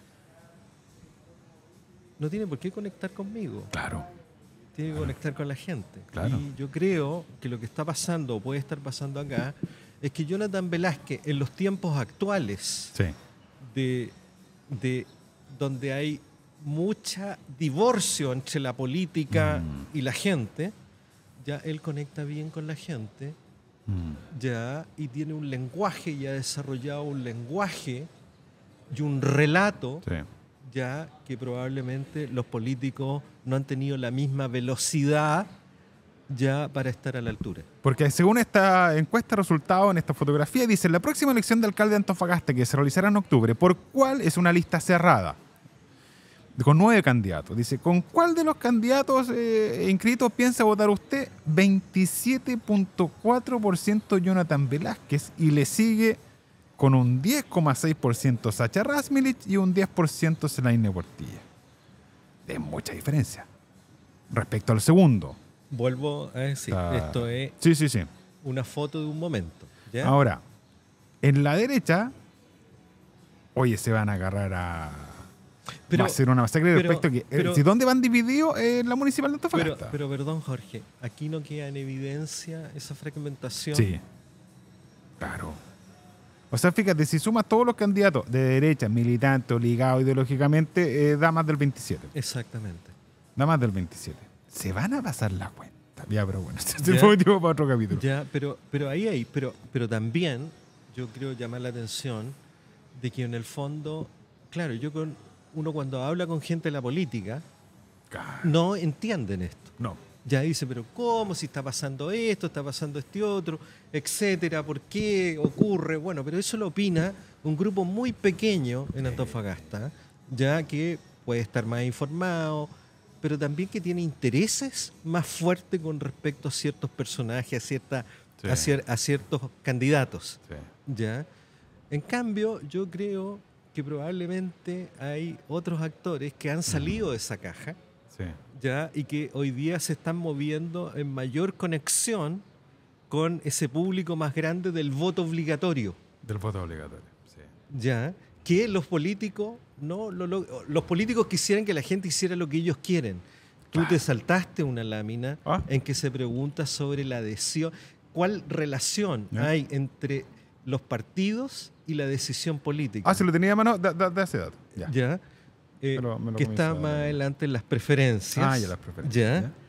No tiene por qué conectar conmigo, Claro. tiene que conectar con la gente. Claro. Y yo creo que lo que está pasando, o puede estar pasando acá, es que Jonathan Velázquez, en los tiempos actuales, Sí. de, de donde hay mucha divorcio entre la política Mm. y la gente, ya él conecta bien con la gente, Mm. ya, y tiene un lenguaje, y ha desarrollado un lenguaje y un relato, Sí. ya que probablemente los políticos no han tenido la misma velocidad ya para estar a la altura. Porque según esta encuesta resultado en esta fotografía, dice, la próxima elección de alcalde de Antofagasta que se realizará en octubre, ¿por cuál es una lista cerrada? Con nueve candidatos. Dice, ¿con cuál de los candidatos eh, inscritos piensa votar usted? veintisiete punto cuatro por ciento Jonathan Velázquez y le sigue con un diez coma seis por ciento Sacha Rasmilich y un diez por ciento Selaine Portilla. Es mucha diferencia respecto al segundo. Vuelvo a decir, Ah. esto es Sí, sí, sí. una foto de un momento. ¿ya? Ahora, en la derecha, oye, se van a agarrar a... Pero- va a ser una masacre pero- respecto a que... eh, pero- si ¿dónde van divididos? En la municipal de Pero, Antofagasta. pero perdón, Jorge, aquí no queda en evidencia esa fragmentación. Sí. Claro. O sea, fíjate, si sumas todos los candidatos de derecha, militantes o ligados ideológicamente, eh, da más del veintisiete. Exactamente. Da más del veintisiete. Se van a pasar la cuenta. Ya, pero bueno, este es Ya. el motivo para otro capítulo. Ya, pero, pero ahí hay, pero, pero también yo creo llamar la atención de que en el fondo, claro, yo con uno cuando habla con gente de la política, Claro. no entienden esto. No. Ya dice, pero ¿cómo? Si está pasando esto, está pasando este otro, etcétera, ¿por qué ocurre? Bueno, pero eso lo opina un grupo muy pequeño en Antofagasta, ya que puede estar más informado, pero también que tiene intereses más fuertes con respecto a ciertos personajes, a, cierta, Sí. a, cier- a ciertos candidatos. Sí. ¿Ya? En cambio, yo creo que probablemente hay otros actores que han salido de esa caja, Sí. ¿ya? Y que hoy día se están moviendo en mayor conexión con ese público más grande del voto obligatorio, Del voto obligatorio. Sí. ¿ya? Que los políticos no lo- lo- los políticos quisieran que la gente hiciera lo que ellos quieren. Tú te saltaste una lámina Ah. en que se pregunta sobre la adhesión, cuál relación Ya. hay entre los partidos y la decisión política. Ah, si lo tenía a mano, da, da- da ese dato. Ya. ¿Ya? Eh, Me lo- me lo que comienzo está a más dar. adelante en las preferencias. Ah, ya las preferencias. ¿Ya? ya.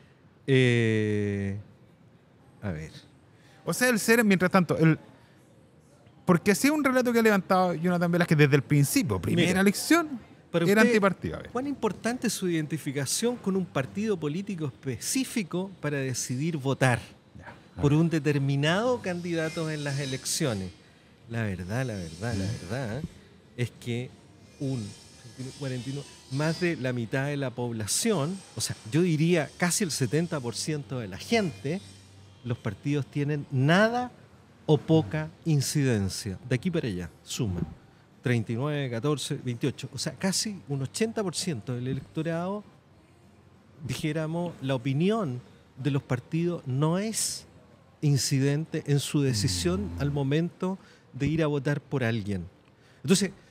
Eh, a ver. O sea, el ser, mientras tanto, el... Porque así es un relato que ha levantado Jonathan Velázquez desde el principio. Primera Mira, elección, para era usted, antipartido. A ver. ¿Cuán importante es su identificación con un partido político específico para decidir votar Ya. A por ver. un determinado candidato en las elecciones? La verdad, la verdad, la verdad ¿eh? es que un cuarenta y nueve, más de la mitad de la población, o sea, yo diría casi el setenta por ciento de la gente, los partidos tienen nada o poca incidencia. De aquí para allá, suma. treinta y nueve, catorce, veintiocho. O sea, casi un ochenta por ciento del electorado, dijéramos, la opinión de los partidos no es incidente en su decisión al momento de ir a votar por alguien. Entonces,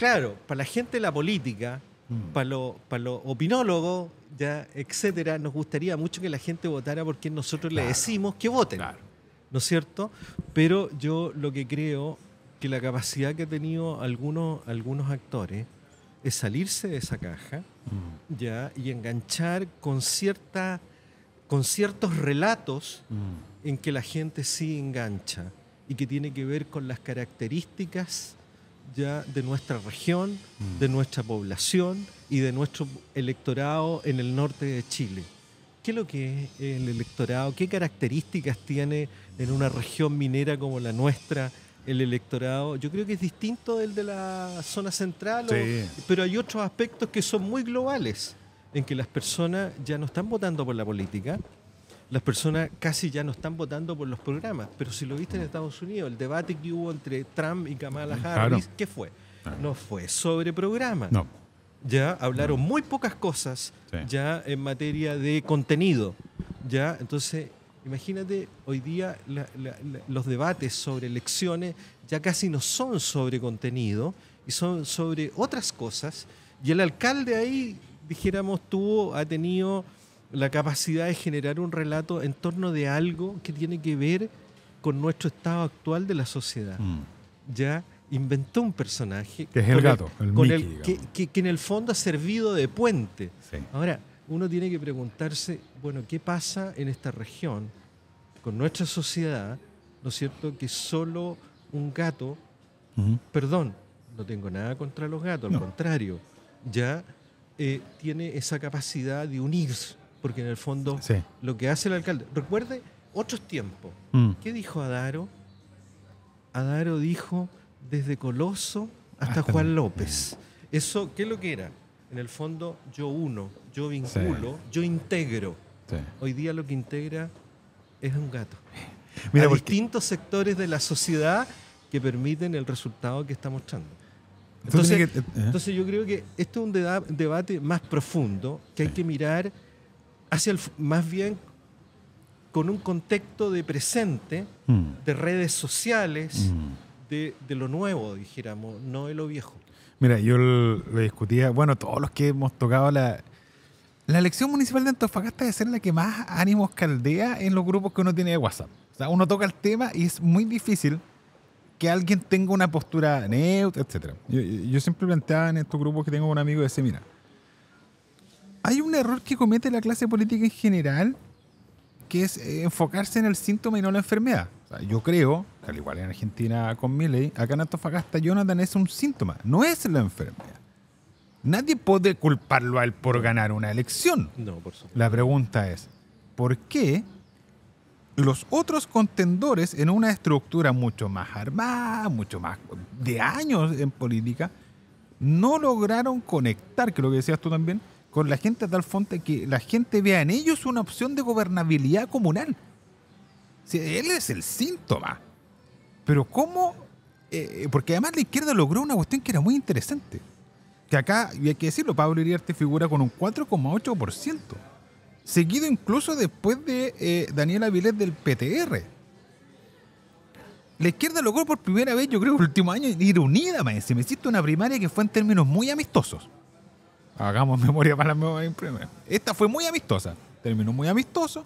claro, para la gente de la política, Mm. para los para los opinólogos, ya, etcétera, nos gustaría mucho que la gente votara porque nosotros Claro. le decimos que voten, Claro. ¿no es cierto? Pero yo lo que creo que la capacidad que han tenido algunos, algunos actores es salirse de esa caja, Mm. ya, y enganchar con cierta, con ciertos relatos Mm. en que la gente sí engancha y que tiene que ver con las características ya de nuestra región, Mm. de nuestra población y de nuestro electorado en el norte de Chile. ¿Qué es lo que es el electorado? ¿Qué características tiene en una región minera como la nuestra el electorado? Yo creo que es distinto del de la zona central, o- Sí. pero hay otros aspectos que son muy globales, en que las personas ya no están votando por la política, las personas casi ya no están votando por los programas. Pero si lo viste en Estados Unidos, el debate que hubo entre Trump y Kamala Claro. Harris, ¿qué fue? Claro. No fue sobre programas. No. Ya hablaron muy pocas cosas Sí. ya en materia de contenido. Ya, entonces, imagínate, hoy día la- la- la- los debates sobre elecciones ya casi no son sobre contenido y son sobre otras cosas. Y el alcalde ahí, dijéramos, tuvo, ha tenido la capacidad de generar un relato en torno de algo que tiene que ver con nuestro estado actual de la sociedad. Mm. Ya inventó un personaje Que es el con gato, el con Mickey, el- que, digamos. que- que en el fondo ha servido de puente. Sí. Ahora, uno tiene que preguntarse, bueno, ¿qué pasa en esta región con nuestra sociedad? ¿No es cierto? Que solo un gato, Ujú. perdón, no tengo nada contra los gatos, al No. contrario, ya eh, tiene esa capacidad de unirse, porque en el fondo Sí. lo que hace el alcalde, recuerde otros tiempos. Mm. ¿Qué dijo Adaro? Adaro dijo desde Coloso hasta Hasta Juan el- López. Eso, ¿qué es lo que era? En el fondo, yo uno, yo vinculo, yo integro. Sí. Hoy día lo que integra es un gato. Mira, a porque- distintos sectores de la sociedad que permiten el resultado que está mostrando. Tú Entonces, tienes que- eh, entonces yo creo que esto es un deda- debate más profundo que hay que mirar hacia el, fu- más bien con un contexto de presente, Mm. de redes sociales, Mm. de, de lo nuevo, dijéramos, no de lo viejo. Mira, yo l- lo discutía, bueno, todos los que hemos tocado la... La elección municipal de Antofagasta debe ser la que más ánimos caldea en los grupos que uno tiene de WhatsApp. O sea, uno toca el tema y es muy difícil que alguien tenga una postura neutra, etcétera. Yo, yo siempre planteaba en estos grupos que tengo con un amigo y decía, mira, hay un error que comete la clase política en general, que es eh, enfocarse en el síntoma y no la enfermedad. O sea, yo creo, al igual en Argentina con Milei, acá en Antofagasta Jonathan es un síntoma, no es la enfermedad. Nadie puede culparlo a él por ganar una elección. No, por supuesto. La pregunta es, ¿por qué los otros contendores en una estructura mucho más armada, mucho más de años en política, no lograron conectar, que lo que decías tú también, con la gente a tal fonte que la gente vea en ellos una opción de gobernabilidad comunal? Si él es el síntoma. Pero ¿cómo? Eh, porque además la izquierda logró una cuestión que era muy interesante. Que acá, y hay que decirlo, Pablo Iriarte figura con un cuatro coma ocho por ciento. Seguido incluso después de eh, Daniela Vilet del P T R. La izquierda logró por primera vez, yo creo, el último año, ir unida, man. Se me hiciste una primaria que fue en términos muy amistosos. Hagamos memoria para las nuevas primarias. Esta fue muy amistosa. Términos muy amistosos.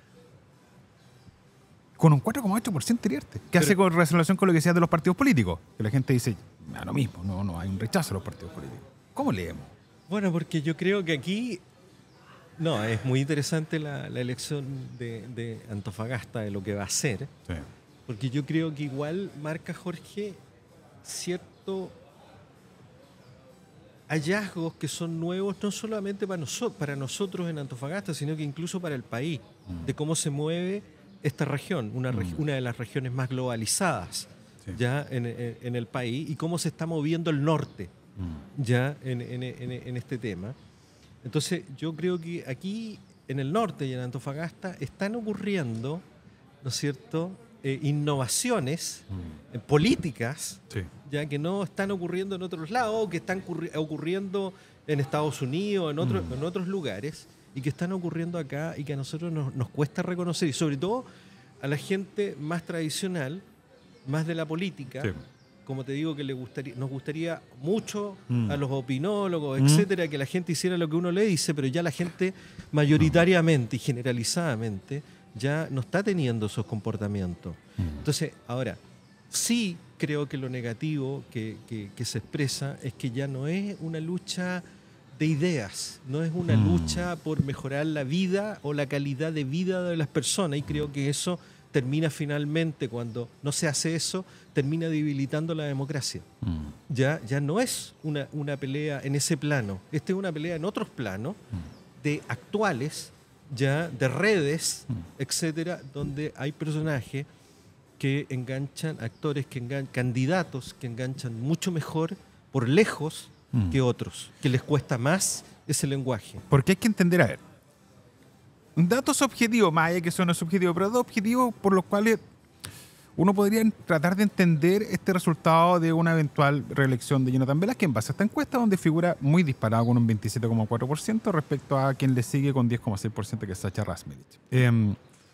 Con un cuatro coma ocho por ciento Iriarte. ¿Qué hace con relación con lo que decías de los partidos políticos? Que la gente dice, a lo mismo, no, no, hay un rechazo a los partidos políticos. ¿Cómo leemos? Bueno, porque yo creo que aquí, no, es muy interesante la, la elección de, de Antofagasta, de lo que va a ser, Sí. porque yo creo que igual marca, Jorge, cierto hallazgos que son nuevos no solamente para, noso- para nosotros en Antofagasta, sino que incluso para el país, Mm. de cómo se mueve esta región, una, regi- Mm. una de las regiones más globalizadas Sí. ya en, en- en el país, y cómo se está moviendo el norte Mm. ya en, en- en- en este tema. Entonces yo creo que aquí en el norte y en Antofagasta están ocurriendo, ¿no es cierto?, eh, innovaciones Mm. eh, políticas Sí. ya que no están ocurriendo en otros lados, o que están curri- ocurriendo en Estados Unidos, en otros, Mm. en otros lugares, y que están ocurriendo acá y que a nosotros nos, nos cuesta reconocer, y sobre todo a la gente más tradicional, más de la política, Sí. como te digo, que le gustaría, nos gustaría mucho Mm. a los opinólogos, Mm. etcétera, que la gente hiciera lo que uno le dice, pero ya la gente mayoritariamente y generalizadamente ya no está teniendo esos comportamientos. Mm. Entonces, ahora, sí creo que lo negativo que, que- que se expresa es que ya no es una lucha de ideas, no es una Mm. lucha por mejorar la vida o la calidad de vida de las personas, y creo que eso termina finalmente, cuando no se hace eso, termina debilitando la democracia. Mm. Ya, ya no es una, una pelea en ese plano, esta es una pelea en otros planos, de actuales, ya de redes, etcétera, donde hay personajes que enganchan, actores que enganchan, candidatos que enganchan mucho mejor, por lejos, Mm. que otros, que les cuesta más ese lenguaje. Porque hay que entender, a ver, datos objetivos, más allá que son subjetivos, pero datos objetivos por los cuales uno podría tratar de entender este resultado de una eventual reelección de Jonathan Velázquez en base a esta encuesta, donde figura muy disparado con un veintisiete coma cuatro por ciento respecto a quien le sigue con diez coma seis por ciento, que es Sacha Rasmussen. Eh,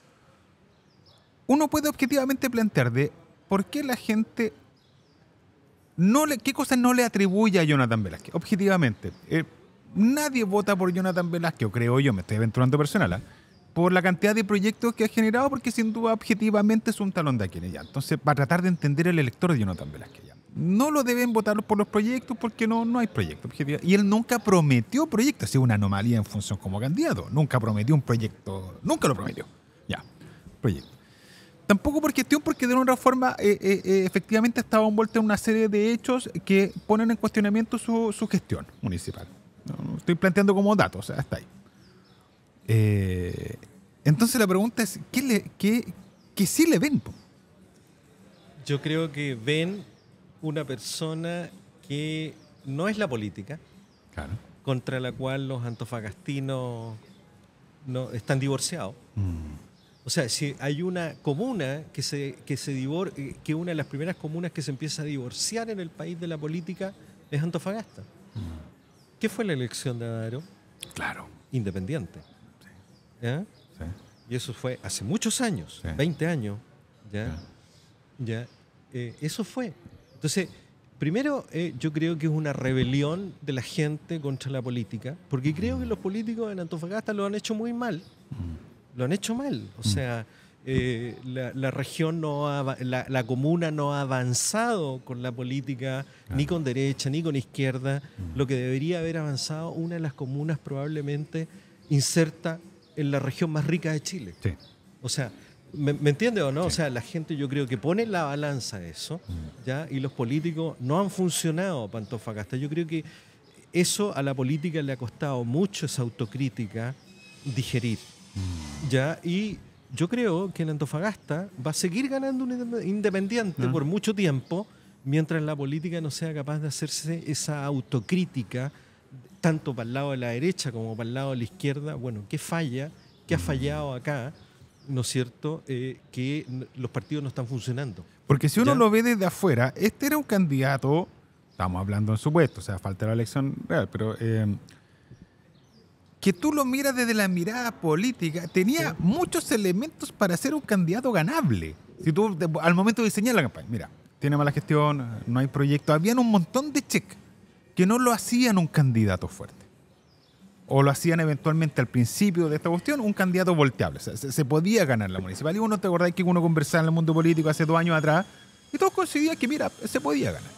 uno puede objetivamente plantear de por qué la gente no le, qué cosas no le atribuye a Jonathan Velázquez, objetivamente. Eh, nadie vota por Jonathan Velázquez, o creo yo, me estoy aventurando personal, ¿eh? por la cantidad de proyectos que ha generado, porque sin duda objetivamente es un talón de Aquiles ya. Entonces, para tratar de entender el elector de Jonathan Velázquez ya. No lo deben votar por los proyectos porque no, no hay proyecto. Y él nunca prometió proyectos, es una anomalía en función como candidato. Nunca prometió un proyecto, nunca lo prometió. Ya, proyecto. Tampoco por gestión, porque de una forma eh, eh, eh, efectivamente estaba envuelto en una serie de hechos que ponen en cuestionamiento su, su gestión municipal. No, no estoy planteando como datos, o sea, hasta ahí. Eh, entonces la pregunta es, ¿qué, le, qué, qué sí le ven? Po? Yo creo que ven una persona que no es la política, Claro. contra la cual los antofagastinos no, están divorciados. Mm. O sea, si hay una comuna que se, que se divor, que una de las primeras comunas que se empieza a divorciar en el país de la política es Antofagasta. Mm. ¿Qué fue la elección de Adaro? Claro. Independiente. ¿Ya? Sí. Y eso fue hace muchos años, Sí. veinte años. ¿Ya? Sí. ¿Ya? Eh, eso fue. Entonces, primero, eh, yo creo que es una rebelión de la gente contra la política, porque creo que los políticos en Antofagasta lo han hecho muy mal. Mm. Lo han hecho mal. O sea, eh, la, la región no ha, la, la comuna no ha avanzado con la política, Claro. ni con derecha, ni con izquierda. Mm. Lo que debería haber avanzado una de las comunas probablemente inserta en la región más rica de Chile. Sí. O sea, ¿me, me entiende o no? Sí. O sea, la gente yo creo que pone en la balanza eso, ¿ya? Y los políticos no han funcionado para Antofagasta. Yo creo que eso a la política le ha costado mucho, esa autocrítica, digerir. ¿Ya? Y yo creo que en Antofagasta va a seguir ganando un independiente ¿Mm? por mucho tiempo, mientras la política no sea capaz de hacerse esa autocrítica, tanto para el lado de la derecha como para el lado de la izquierda. Bueno, ¿qué falla? ¿Qué ha fallado acá? ¿No es cierto? Eh, que los partidos no están funcionando. Porque si uno ¿Ya? lo ve desde afuera, este era un candidato, estamos hablando en supuesto, o sea, falta la elección real, pero eh, que tú lo miras desde la mirada política, tenía Sí. muchos elementos para ser un candidato ganable. Si tú, de- al momento de diseñar la campaña, mira, tiene mala gestión, no hay proyecto, habían un montón de check que no lo hacían un candidato fuerte. O lo hacían eventualmente al principio de esta cuestión un candidato volteable. O sea, se, se podía ganar la municipal. Y uno, ¿te acordás que uno conversaba en el mundo político hace dos años atrás? Y todos coincidían que, mira, se podía ganar.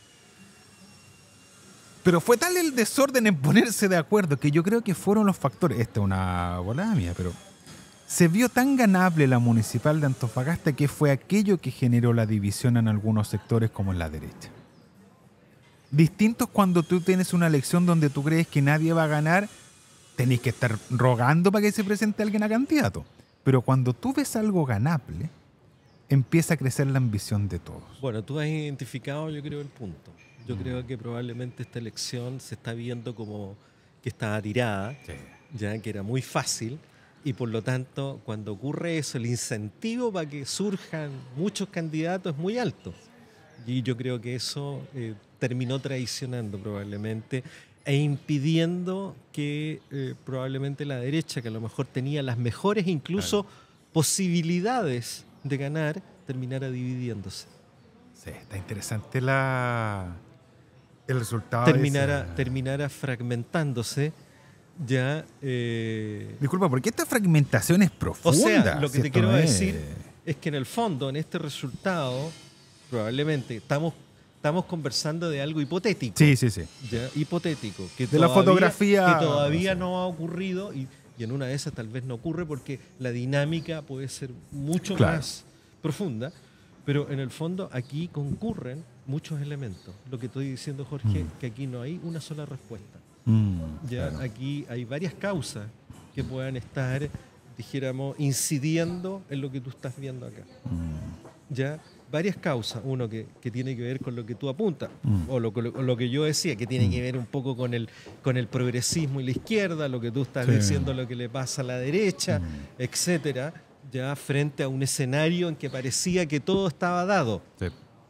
Pero fue tal el desorden en ponerse de acuerdo que yo creo que fueron los factores. Esta es una volada mía, pero se vio tan ganable la municipal de Antofagasta que fue aquello que generó la división en algunos sectores como en la derecha. Distinto es cuando tú tienes una elección donde tú crees que nadie va a ganar, tenés que estar rogando para que se presente alguien a candidato. Pero cuando tú ves algo ganable, empieza a crecer la ambición de todos. Bueno, tú has identificado, yo creo, el punto. Yo creo que probablemente esta elección se está viendo como que estaba tirada, Sí. ya que era muy fácil, y por lo tanto, cuando ocurre eso, el incentivo para que surjan muchos candidatos es muy alto. Y yo creo que eso eh, terminó traicionando probablemente e impidiendo que eh, probablemente la derecha, que a lo mejor tenía las mejores incluso posibilidades de ganar, terminara dividiéndose. Sí, está interesante la, el resultado. terminara, de esa... terminara fragmentándose ya. Eh, Disculpa, ¿por qué esta fragmentación es profunda? o sea, lo que Si te esto quiero no es- decir es que en el fondo, en este resultado, probablemente estamos, estamos conversando de algo hipotético. Sí, sí, sí. Ya, hipotético. Que De la todavía- fotografía- Que todavía sí. no ha ocurrido y, y en una de esas tal vez no ocurre porque la dinámica puede ser mucho Claro. más profunda. Pero en el fondo aquí concurren muchos elementos. Lo que estoy diciendo, Jorge, Mm. que aquí no hay una sola respuesta. Mm, Ya claro. aquí hay varias causas que puedan estar, dijéramos, incidiendo en lo que tú estás viendo acá. Mm, Ya varias causas. Uno que, que tiene que ver con lo que tú apuntas, Mm. o lo, que- o lo que yo decía, que tiene Mm. que ver un poco con el, con el progresismo y la izquierda, lo que tú estás Sí. diciendo, lo que le pasa a la derecha, Mm. etcétera, ya frente a un escenario en que parecía que todo estaba dado. sí.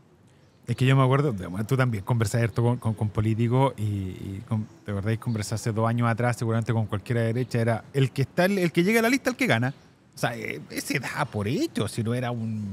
Es que yo me acuerdo, bueno, tú también conversás harto con, con, con políticos y, y con, ¿te acordáis? Conversaste dos años atrás, seguramente con cualquiera de derecha, era el que está, el que llega a la lista, el que gana. O sea, eh, ese da por hecho, si no era un...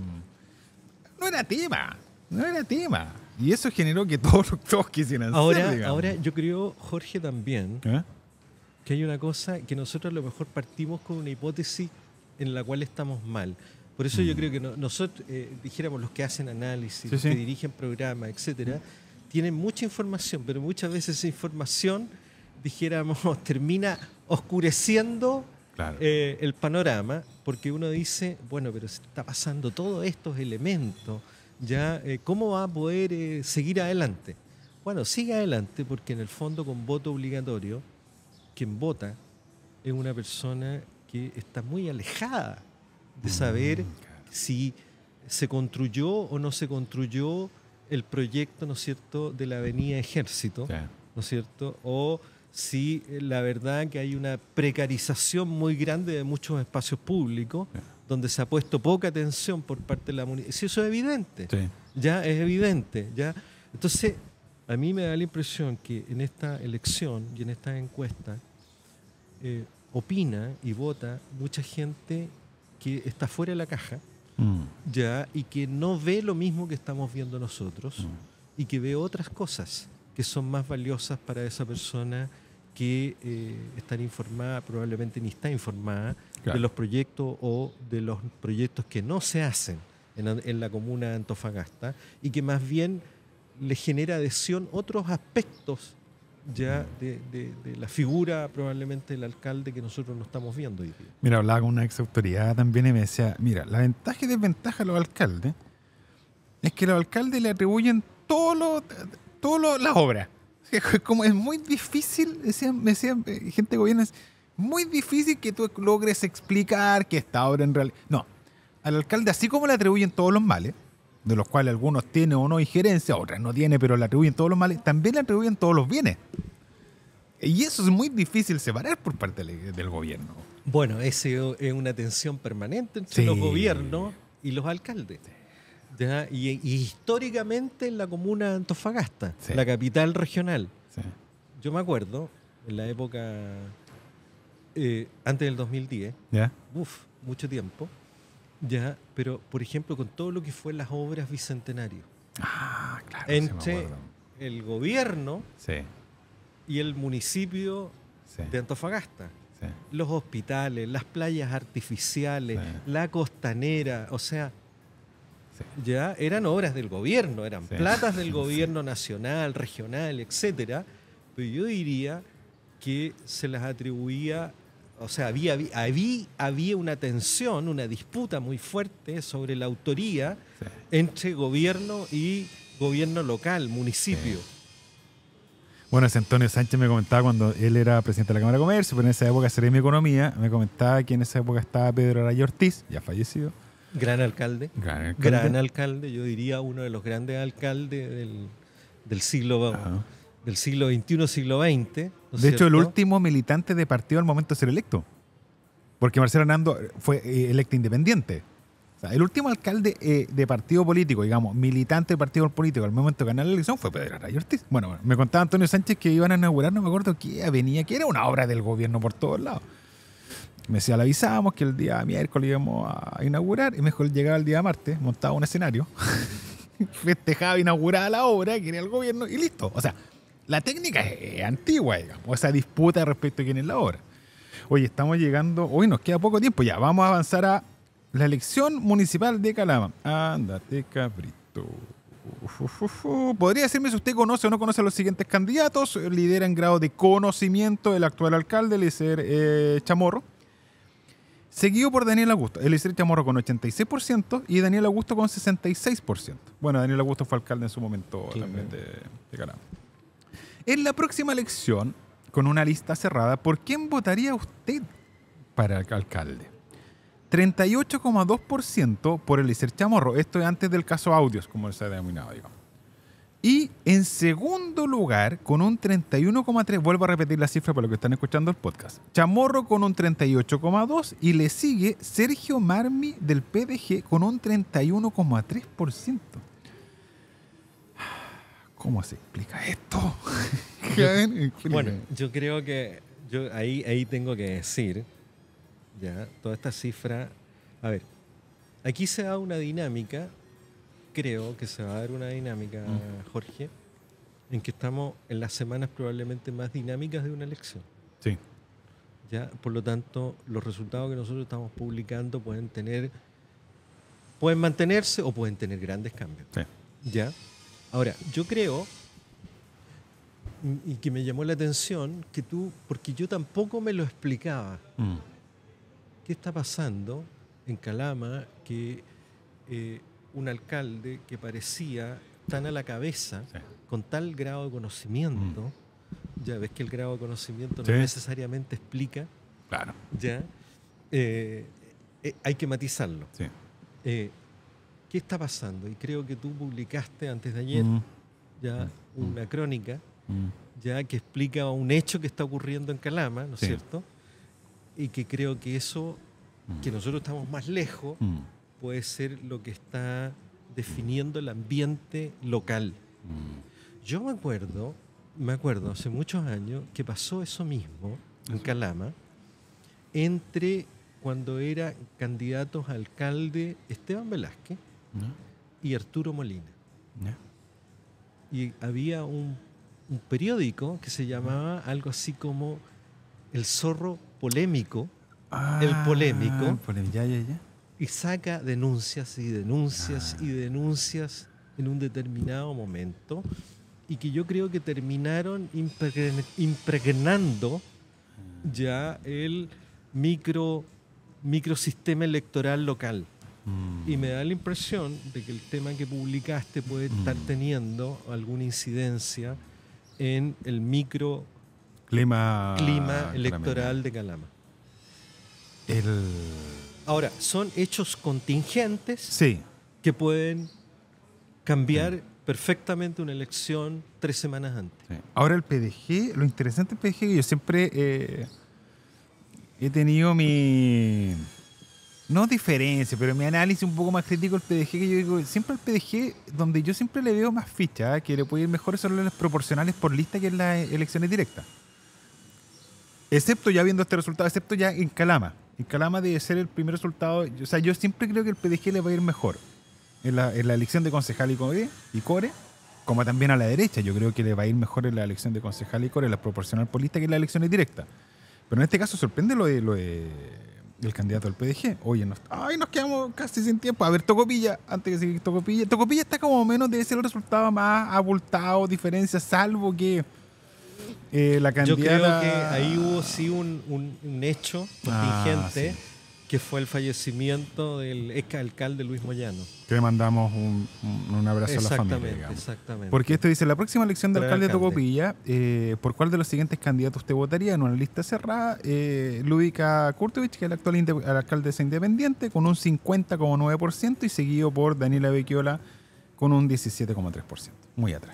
No era tema, no era tema. Y eso generó que todos, todos quisieran Ahora, ser, digamos. ahora yo creo, Jorge, también, ¿Eh? que hay una cosa que nosotros a lo mejor partimos con una hipótesis en la cual estamos mal. Por eso yo Mm. creo que no- nosotros, eh, dijéramos, los que hacen análisis, Sí, los sí. que dirigen programas, etcétera, tienen mucha información, pero muchas veces esa información, dijéramos, termina oscureciendo Claro. eh, el panorama, porque uno dice, bueno, pero si está pasando todos estos elementos, ya, eh, ¿cómo va a poder eh, seguir adelante? Bueno, sigue adelante porque en el fondo con voto obligatorio, quien vota es una persona que está muy alejada de saber si se construyó o no se construyó el proyecto, ¿no es cierto?, de la Avenida Ejército, Sí. ¿no es cierto? O si eh, la verdad que hay una precarización muy grande de muchos espacios públicos Sí. donde se ha puesto poca atención por parte de la municipalidad. Si eso es evidente, Sí. ya es evidente, ya. Entonces, a mí me da la impresión que en esta elección y en esta encuesta eh, opina y vota mucha gente que está fuera de la caja, Mm. ya, y que no ve lo mismo que estamos viendo nosotros Mm. y que ve otras cosas que son más valiosas para esa persona que eh, está informada, probablemente ni está informada Claro. de los proyectos o de los proyectos que no se hacen en, en la comuna de Antofagasta y que más bien le genera adhesión otros aspectos ya de, de- de la figura probablemente del alcalde que nosotros no estamos viendo hoy día. Mira, hablaba con una ex autoridad también y me decía, mira, la ventaja y desventaja a los alcaldes es que los alcaldes le atribuyen todas todo las obras. Es como es muy difícil, decían, me decían eh, gente de gobierno, es muy difícil que tú logres explicar que esta obra en realidad... No, al alcalde así como le atribuyen todos los males, de los cuales algunos tienen o no injerencia, otras no tiene, pero le atribuyen todos los males, también le atribuyen todos los bienes. Y eso es muy difícil separar por parte del, del gobierno. Bueno, ese es una tensión permanente entre Sí. los gobiernos y los alcaldes. ¿Ya? Y, y históricamente en la comuna de Antofagasta, Sí. la capital regional. Sí. Yo me acuerdo, en la época eh, antes del dos mil diez, ¿Ya? uf, mucho tiempo, ya, pero por ejemplo con todo lo que fue las obras bicentenarios, Ah, claro. sí me entre acuerdo. el gobierno Sí, y el municipio sí, de Antofagasta. sí. Los hospitales, las playas artificiales, Sí. la costanera, o sea, Sí. ya eran obras del gobierno, eran Sí. platas del Sí. gobierno nacional, regional, etcétera. Pero yo diría que se las atribuía, o sea, había, había, había una tensión, una disputa muy fuerte sobre la autoría Sí. entre gobierno y gobierno local, municipio. Sí. Bueno, ese Antonio Sánchez me comentaba cuando él era presidente de la Cámara de Comercio, pero en esa época sería mi economía, me comentaba que en esa época estaba Pedro Araya Ortiz, ya fallecido. Gran alcalde. Gran alcalde. Gran alcalde, yo diría uno de los grandes alcaldes del, del siglo Ajá. del siglo veintiuno, siglo veinte. ¿no es De hecho, el cierto? último militante de partido al momento de ser electo. Porque Marcelo Hernando fue eh, electo independiente. O sea, el último alcalde eh, de partido político, digamos, militante de partido político al momento de ganar la elección fue Pedro Araya Ortiz. Bueno, me contaba Antonio Sánchez que iban a inaugurar, no me acuerdo qué avenida, que era una obra del gobierno por todos lados. Me decía, le avisábamos que el día miércoles íbamos a inaugurar y mejor llegaba el día martes, montaba un escenario festejaba inaugurada la obra, que era el gobierno, y listo. O sea, la técnica es, es antigua, digamos, esa disputa respecto a quién es la obra. Oye, estamos llegando, hoy nos queda poco tiempo ya, vamos a avanzar a la elección municipal de Calama. Ándate, cabrito. Uf, uf, uf, uf. ¿Podría decirme si usted conoce o no conoce a los siguientes candidatos? Lidera en grado de conocimiento el actual alcalde, Eliezer eh, Chamorro. Seguido por Daniel Augusto. Eliezer Chamorro con ochenta y seis por ciento y Daniel Augusto con sesenta y seis por ciento. Bueno, Daniel Augusto fue alcalde en su momento Sí, también de, de Calama. En la próxima elección, con una lista cerrada, ¿por quién votaría usted para el alcalde? treinta y ocho coma dos por ciento por Eliezer Chamorro. Esto es antes del caso Audios, como se ha denominado, digamos. Y en segundo lugar, con un treinta y uno coma tres por ciento, vuelvo a repetir la cifra para los que están escuchando el podcast. Chamorro con un treinta y ocho coma dos por ciento y le sigue Sergio Marmi del P D G con un treinta y uno coma tres por ciento. ¿Cómo se explica esto? Bueno, yo creo que yo ahí, ahí tengo que decir, ya, toda esta cifra. A ver, aquí se da una dinámica, creo que se va a dar una dinámica, mm. Jorge, en que estamos en las semanas probablemente más dinámicas de una elección. Sí. Ya, por lo tanto, los resultados que nosotros estamos publicando pueden tener, pueden mantenerse o pueden tener grandes cambios. Sí. Ya. Ahora, yo creo, y que me llamó la atención, que tú, porque yo tampoco me lo explicaba, mm. ¿qué está pasando en Calama que eh, un alcalde que parecía tan a la cabeza, sí. con tal grado de conocimiento, mm. ya ves que el grado de conocimiento sí. no necesariamente explica, claro. ya, eh, eh, hay que matizarlo. Sí. Eh, ¿Qué está pasando? Y creo que tú publicaste antes de ayer mm. ya mm. una crónica mm. ya que explica un hecho que está ocurriendo en Calama, ¿no es sí. cierto? Y que creo que eso, mm. que nosotros estamos más lejos, mm. puede ser lo que está definiendo el ambiente local. Mm. Yo me acuerdo, me acuerdo hace muchos años que pasó eso mismo en Calama entre cuando era candidatos a alcalde Esteban Velázquez ¿no? y Arturo Molina. ¿No? Y había un, un periódico que se llamaba algo así como El Zorro Polémico, ah, El Polémico, ya, ya, ya. y saca denuncias y denuncias ah. y denuncias en un determinado momento y que yo creo que terminaron impregn- impregnando ya el micro, microsistema electoral local. Y me da la impresión de que el tema que publicaste puede estar teniendo alguna incidencia en el micro clima, clima electoral de Calama. El... Ahora, son hechos contingentes sí. que pueden cambiar sí. perfectamente una elección tres semanas antes. Sí. Ahora el P D G, lo interesante del P D G, que yo siempre eh, he tenido mi... no diferencia, pero mi análisis un poco más crítico del P D G, que yo digo, siempre el P D G, donde yo siempre le veo más ficha, que le puede ir mejor son las proporcionales por lista que en las elecciones directas. Excepto ya viendo este resultado, excepto ya en Calama. En Calama debe ser el primer resultado, o sea, yo siempre creo que el P D G le va a ir mejor en la, en la elección de concejal y core, y core, como también a la derecha, yo creo que le va a ir mejor en la elección de concejal y core, en la proporcional por lista que en las elecciones directas. Pero en este caso sorprende lo de... Lo de el candidato del P D G. Oye, nos, ay, nos quedamos casi sin tiempo. A ver, Tocopilla, antes que siga Tocopilla. Tocopilla está como menos, debe ser el resultado más abultado, diferencia, salvo que eh, la candidata... Yo creo que ahí hubo sí un, un, un hecho contingente, ah, sí. que fue el fallecimiento del ex alcalde Luis Moyano. Que le mandamos un, un, un abrazo a la familia, digamos. Exactamente. Porque esto dice, la próxima elección de alcalde de Tocopilla, eh, ¿por cuál de los siguientes candidatos usted votaría? En una lista cerrada, eh, Ludovica Kurtovich, que es el actual inde- el alcalde independiente, con un cincuenta coma nueve por ciento y seguido por Daniela Becchiola con un diecisiete coma tres por ciento. Muy atrás.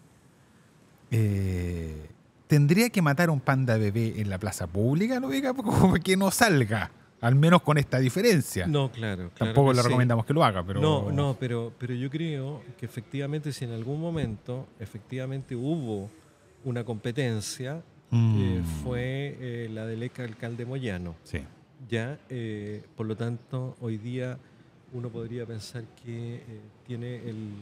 Eh, ¿Tendría que matar a un panda bebé en la plaza pública, Ludovica, para que no salga? Al menos con esta diferencia. No, claro. claro Tampoco le sí. recomendamos que lo haga, pero... No, no, pero, pero yo creo que efectivamente si en algún momento efectivamente hubo una competencia, mm. eh, fue eh, la del ex alcalde Moyano. Sí. Ya, eh, por lo tanto, hoy día uno podría pensar que eh, tiene el,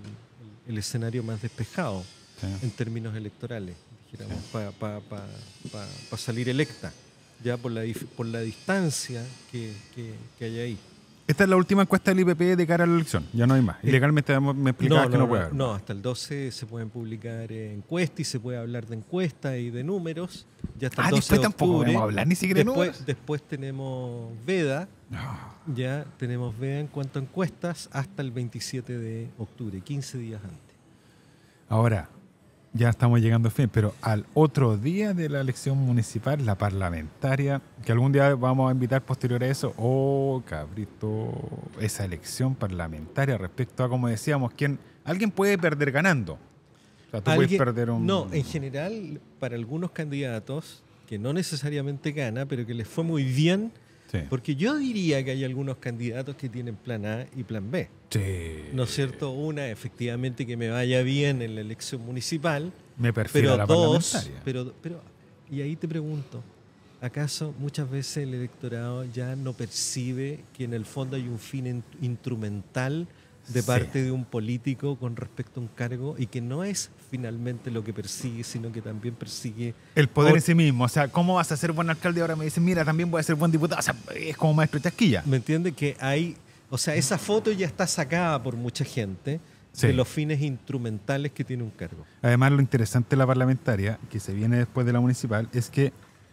el escenario más despejado Sí. en términos electorales, dijéramos, para pa, pa, pa, pa salir electa, ya por la, dif- por la distancia que, que, que hay ahí. Esta es la última encuesta del I P P de cara a la elección. Ya no hay más. Ilegalmente me explicabas que no puede haber. No, hasta el doce se pueden publicar encuestas y se puede hablar de encuestas y de números. Ya hasta el Ah, doce después de tampoco octubre. vamos a hablar ni siquiera de después, números. después tenemos veda, No. ya tenemos veda en cuanto a encuestas hasta el veintisiete de octubre, quince días antes. Ahora, ya estamos llegando al fin, pero al otro día de la elección municipal, la parlamentaria, que algún día vamos a invitar posterior a eso, oh, cabrito, esa elección parlamentaria respecto a, como decíamos, quién, alguien puede perder ganando. O sea, tú puedes Alguien- perder un... No, en general, para algunos candidatos, que no necesariamente gana, pero que les fue muy bien, Sí. porque yo diría que hay algunos candidatos que tienen plan A y plan B. Sí. ¿No es cierto? Una, efectivamente, que me vaya bien en la elección municipal, Me perfila pero la dos, parlamentaria. pero, pero, y ahí te pregunto, ¿acaso muchas veces el electorado ya no percibe que en el fondo hay un fin in- instrumental de Sí. parte de un político con respecto a un cargo y que no es finalmente lo que persigue, sino que también persigue... El poder Ot- en sí mismo. O sea, ¿cómo vas a ser buen alcalde? Ahora me dicen, mira, también voy a ser buen diputado. O sea, es como maestro de chasquilla. ¿Me entiendes? Que hay, o sea, esa foto ya está sacada por mucha gente Sí. de los fines instrumentales que tiene un cargo. Además, lo interesante de la parlamentaria, que se viene después de la municipal, es que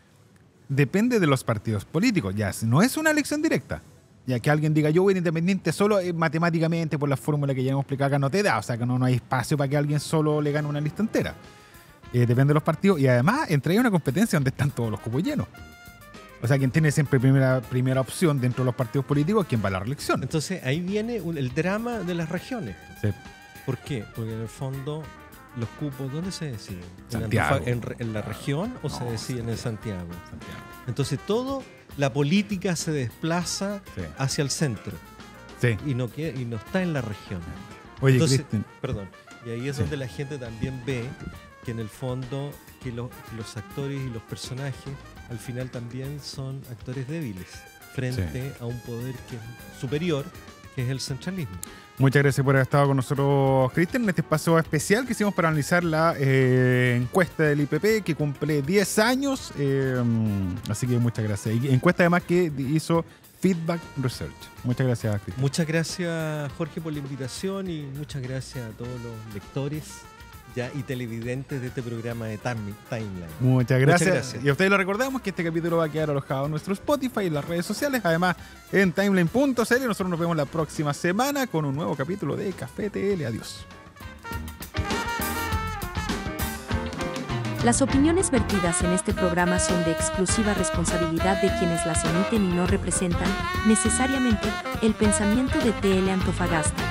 depende de los partidos políticos. Ya, no es una elección directa. Ya que alguien diga, yo voy a ir independiente solo eh, matemáticamente por la fórmula que ya hemos explicado acá, no te da. O sea, que no, no hay espacio para que alguien solo le gane una lista entera. Eh, depende de los partidos. Y además, entre ellos una competencia donde están todos los cupos llenos. O sea, quien tiene siempre primera, primera opción dentro de los partidos políticos, quien va a la reelección. Entonces ahí viene un- el drama de las regiones. Sí. ¿Por qué? Porque en el fondo los cupos, ¿dónde se deciden? ¿En, Santiago. Antofa- en, re- en la región o No, se deciden en Santiago? Santiago. Entonces todo, la política se desplaza Sí. hacia el centro Sí. y no, queda- y no está en la región. Oye, Entonces, Cristian. perdón, y ahí es Sí. donde la gente también ve que en el fondo que los, que los actores y los personajes al final también son actores débiles frente a un poder que es superior, que es el centralismo. Muchas gracias por haber estado con nosotros, Cristian, en este espacio especial que hicimos para analizar la eh, encuesta del I P P que cumple diez años. Eh, así que muchas gracias. Y encuesta además que hizo Feedback Research. Muchas gracias, Cristian. Muchas gracias, Jorge, por la invitación y muchas gracias a todos los lectores ya y televidentes de este programa de Time- Timeline. Muchas gracias. gracias. Y a ustedes les recordamos que este capítulo va a quedar alojado en nuestro Spotify y en las redes sociales. Además, en timeline punto c l. Nosotros nos vemos la próxima semana con un nuevo capítulo de Café T L. Adiós. Las opiniones vertidas en este programa son de exclusiva responsabilidad de quienes las emiten y no representan, necesariamente, el pensamiento de T L Antofagasta.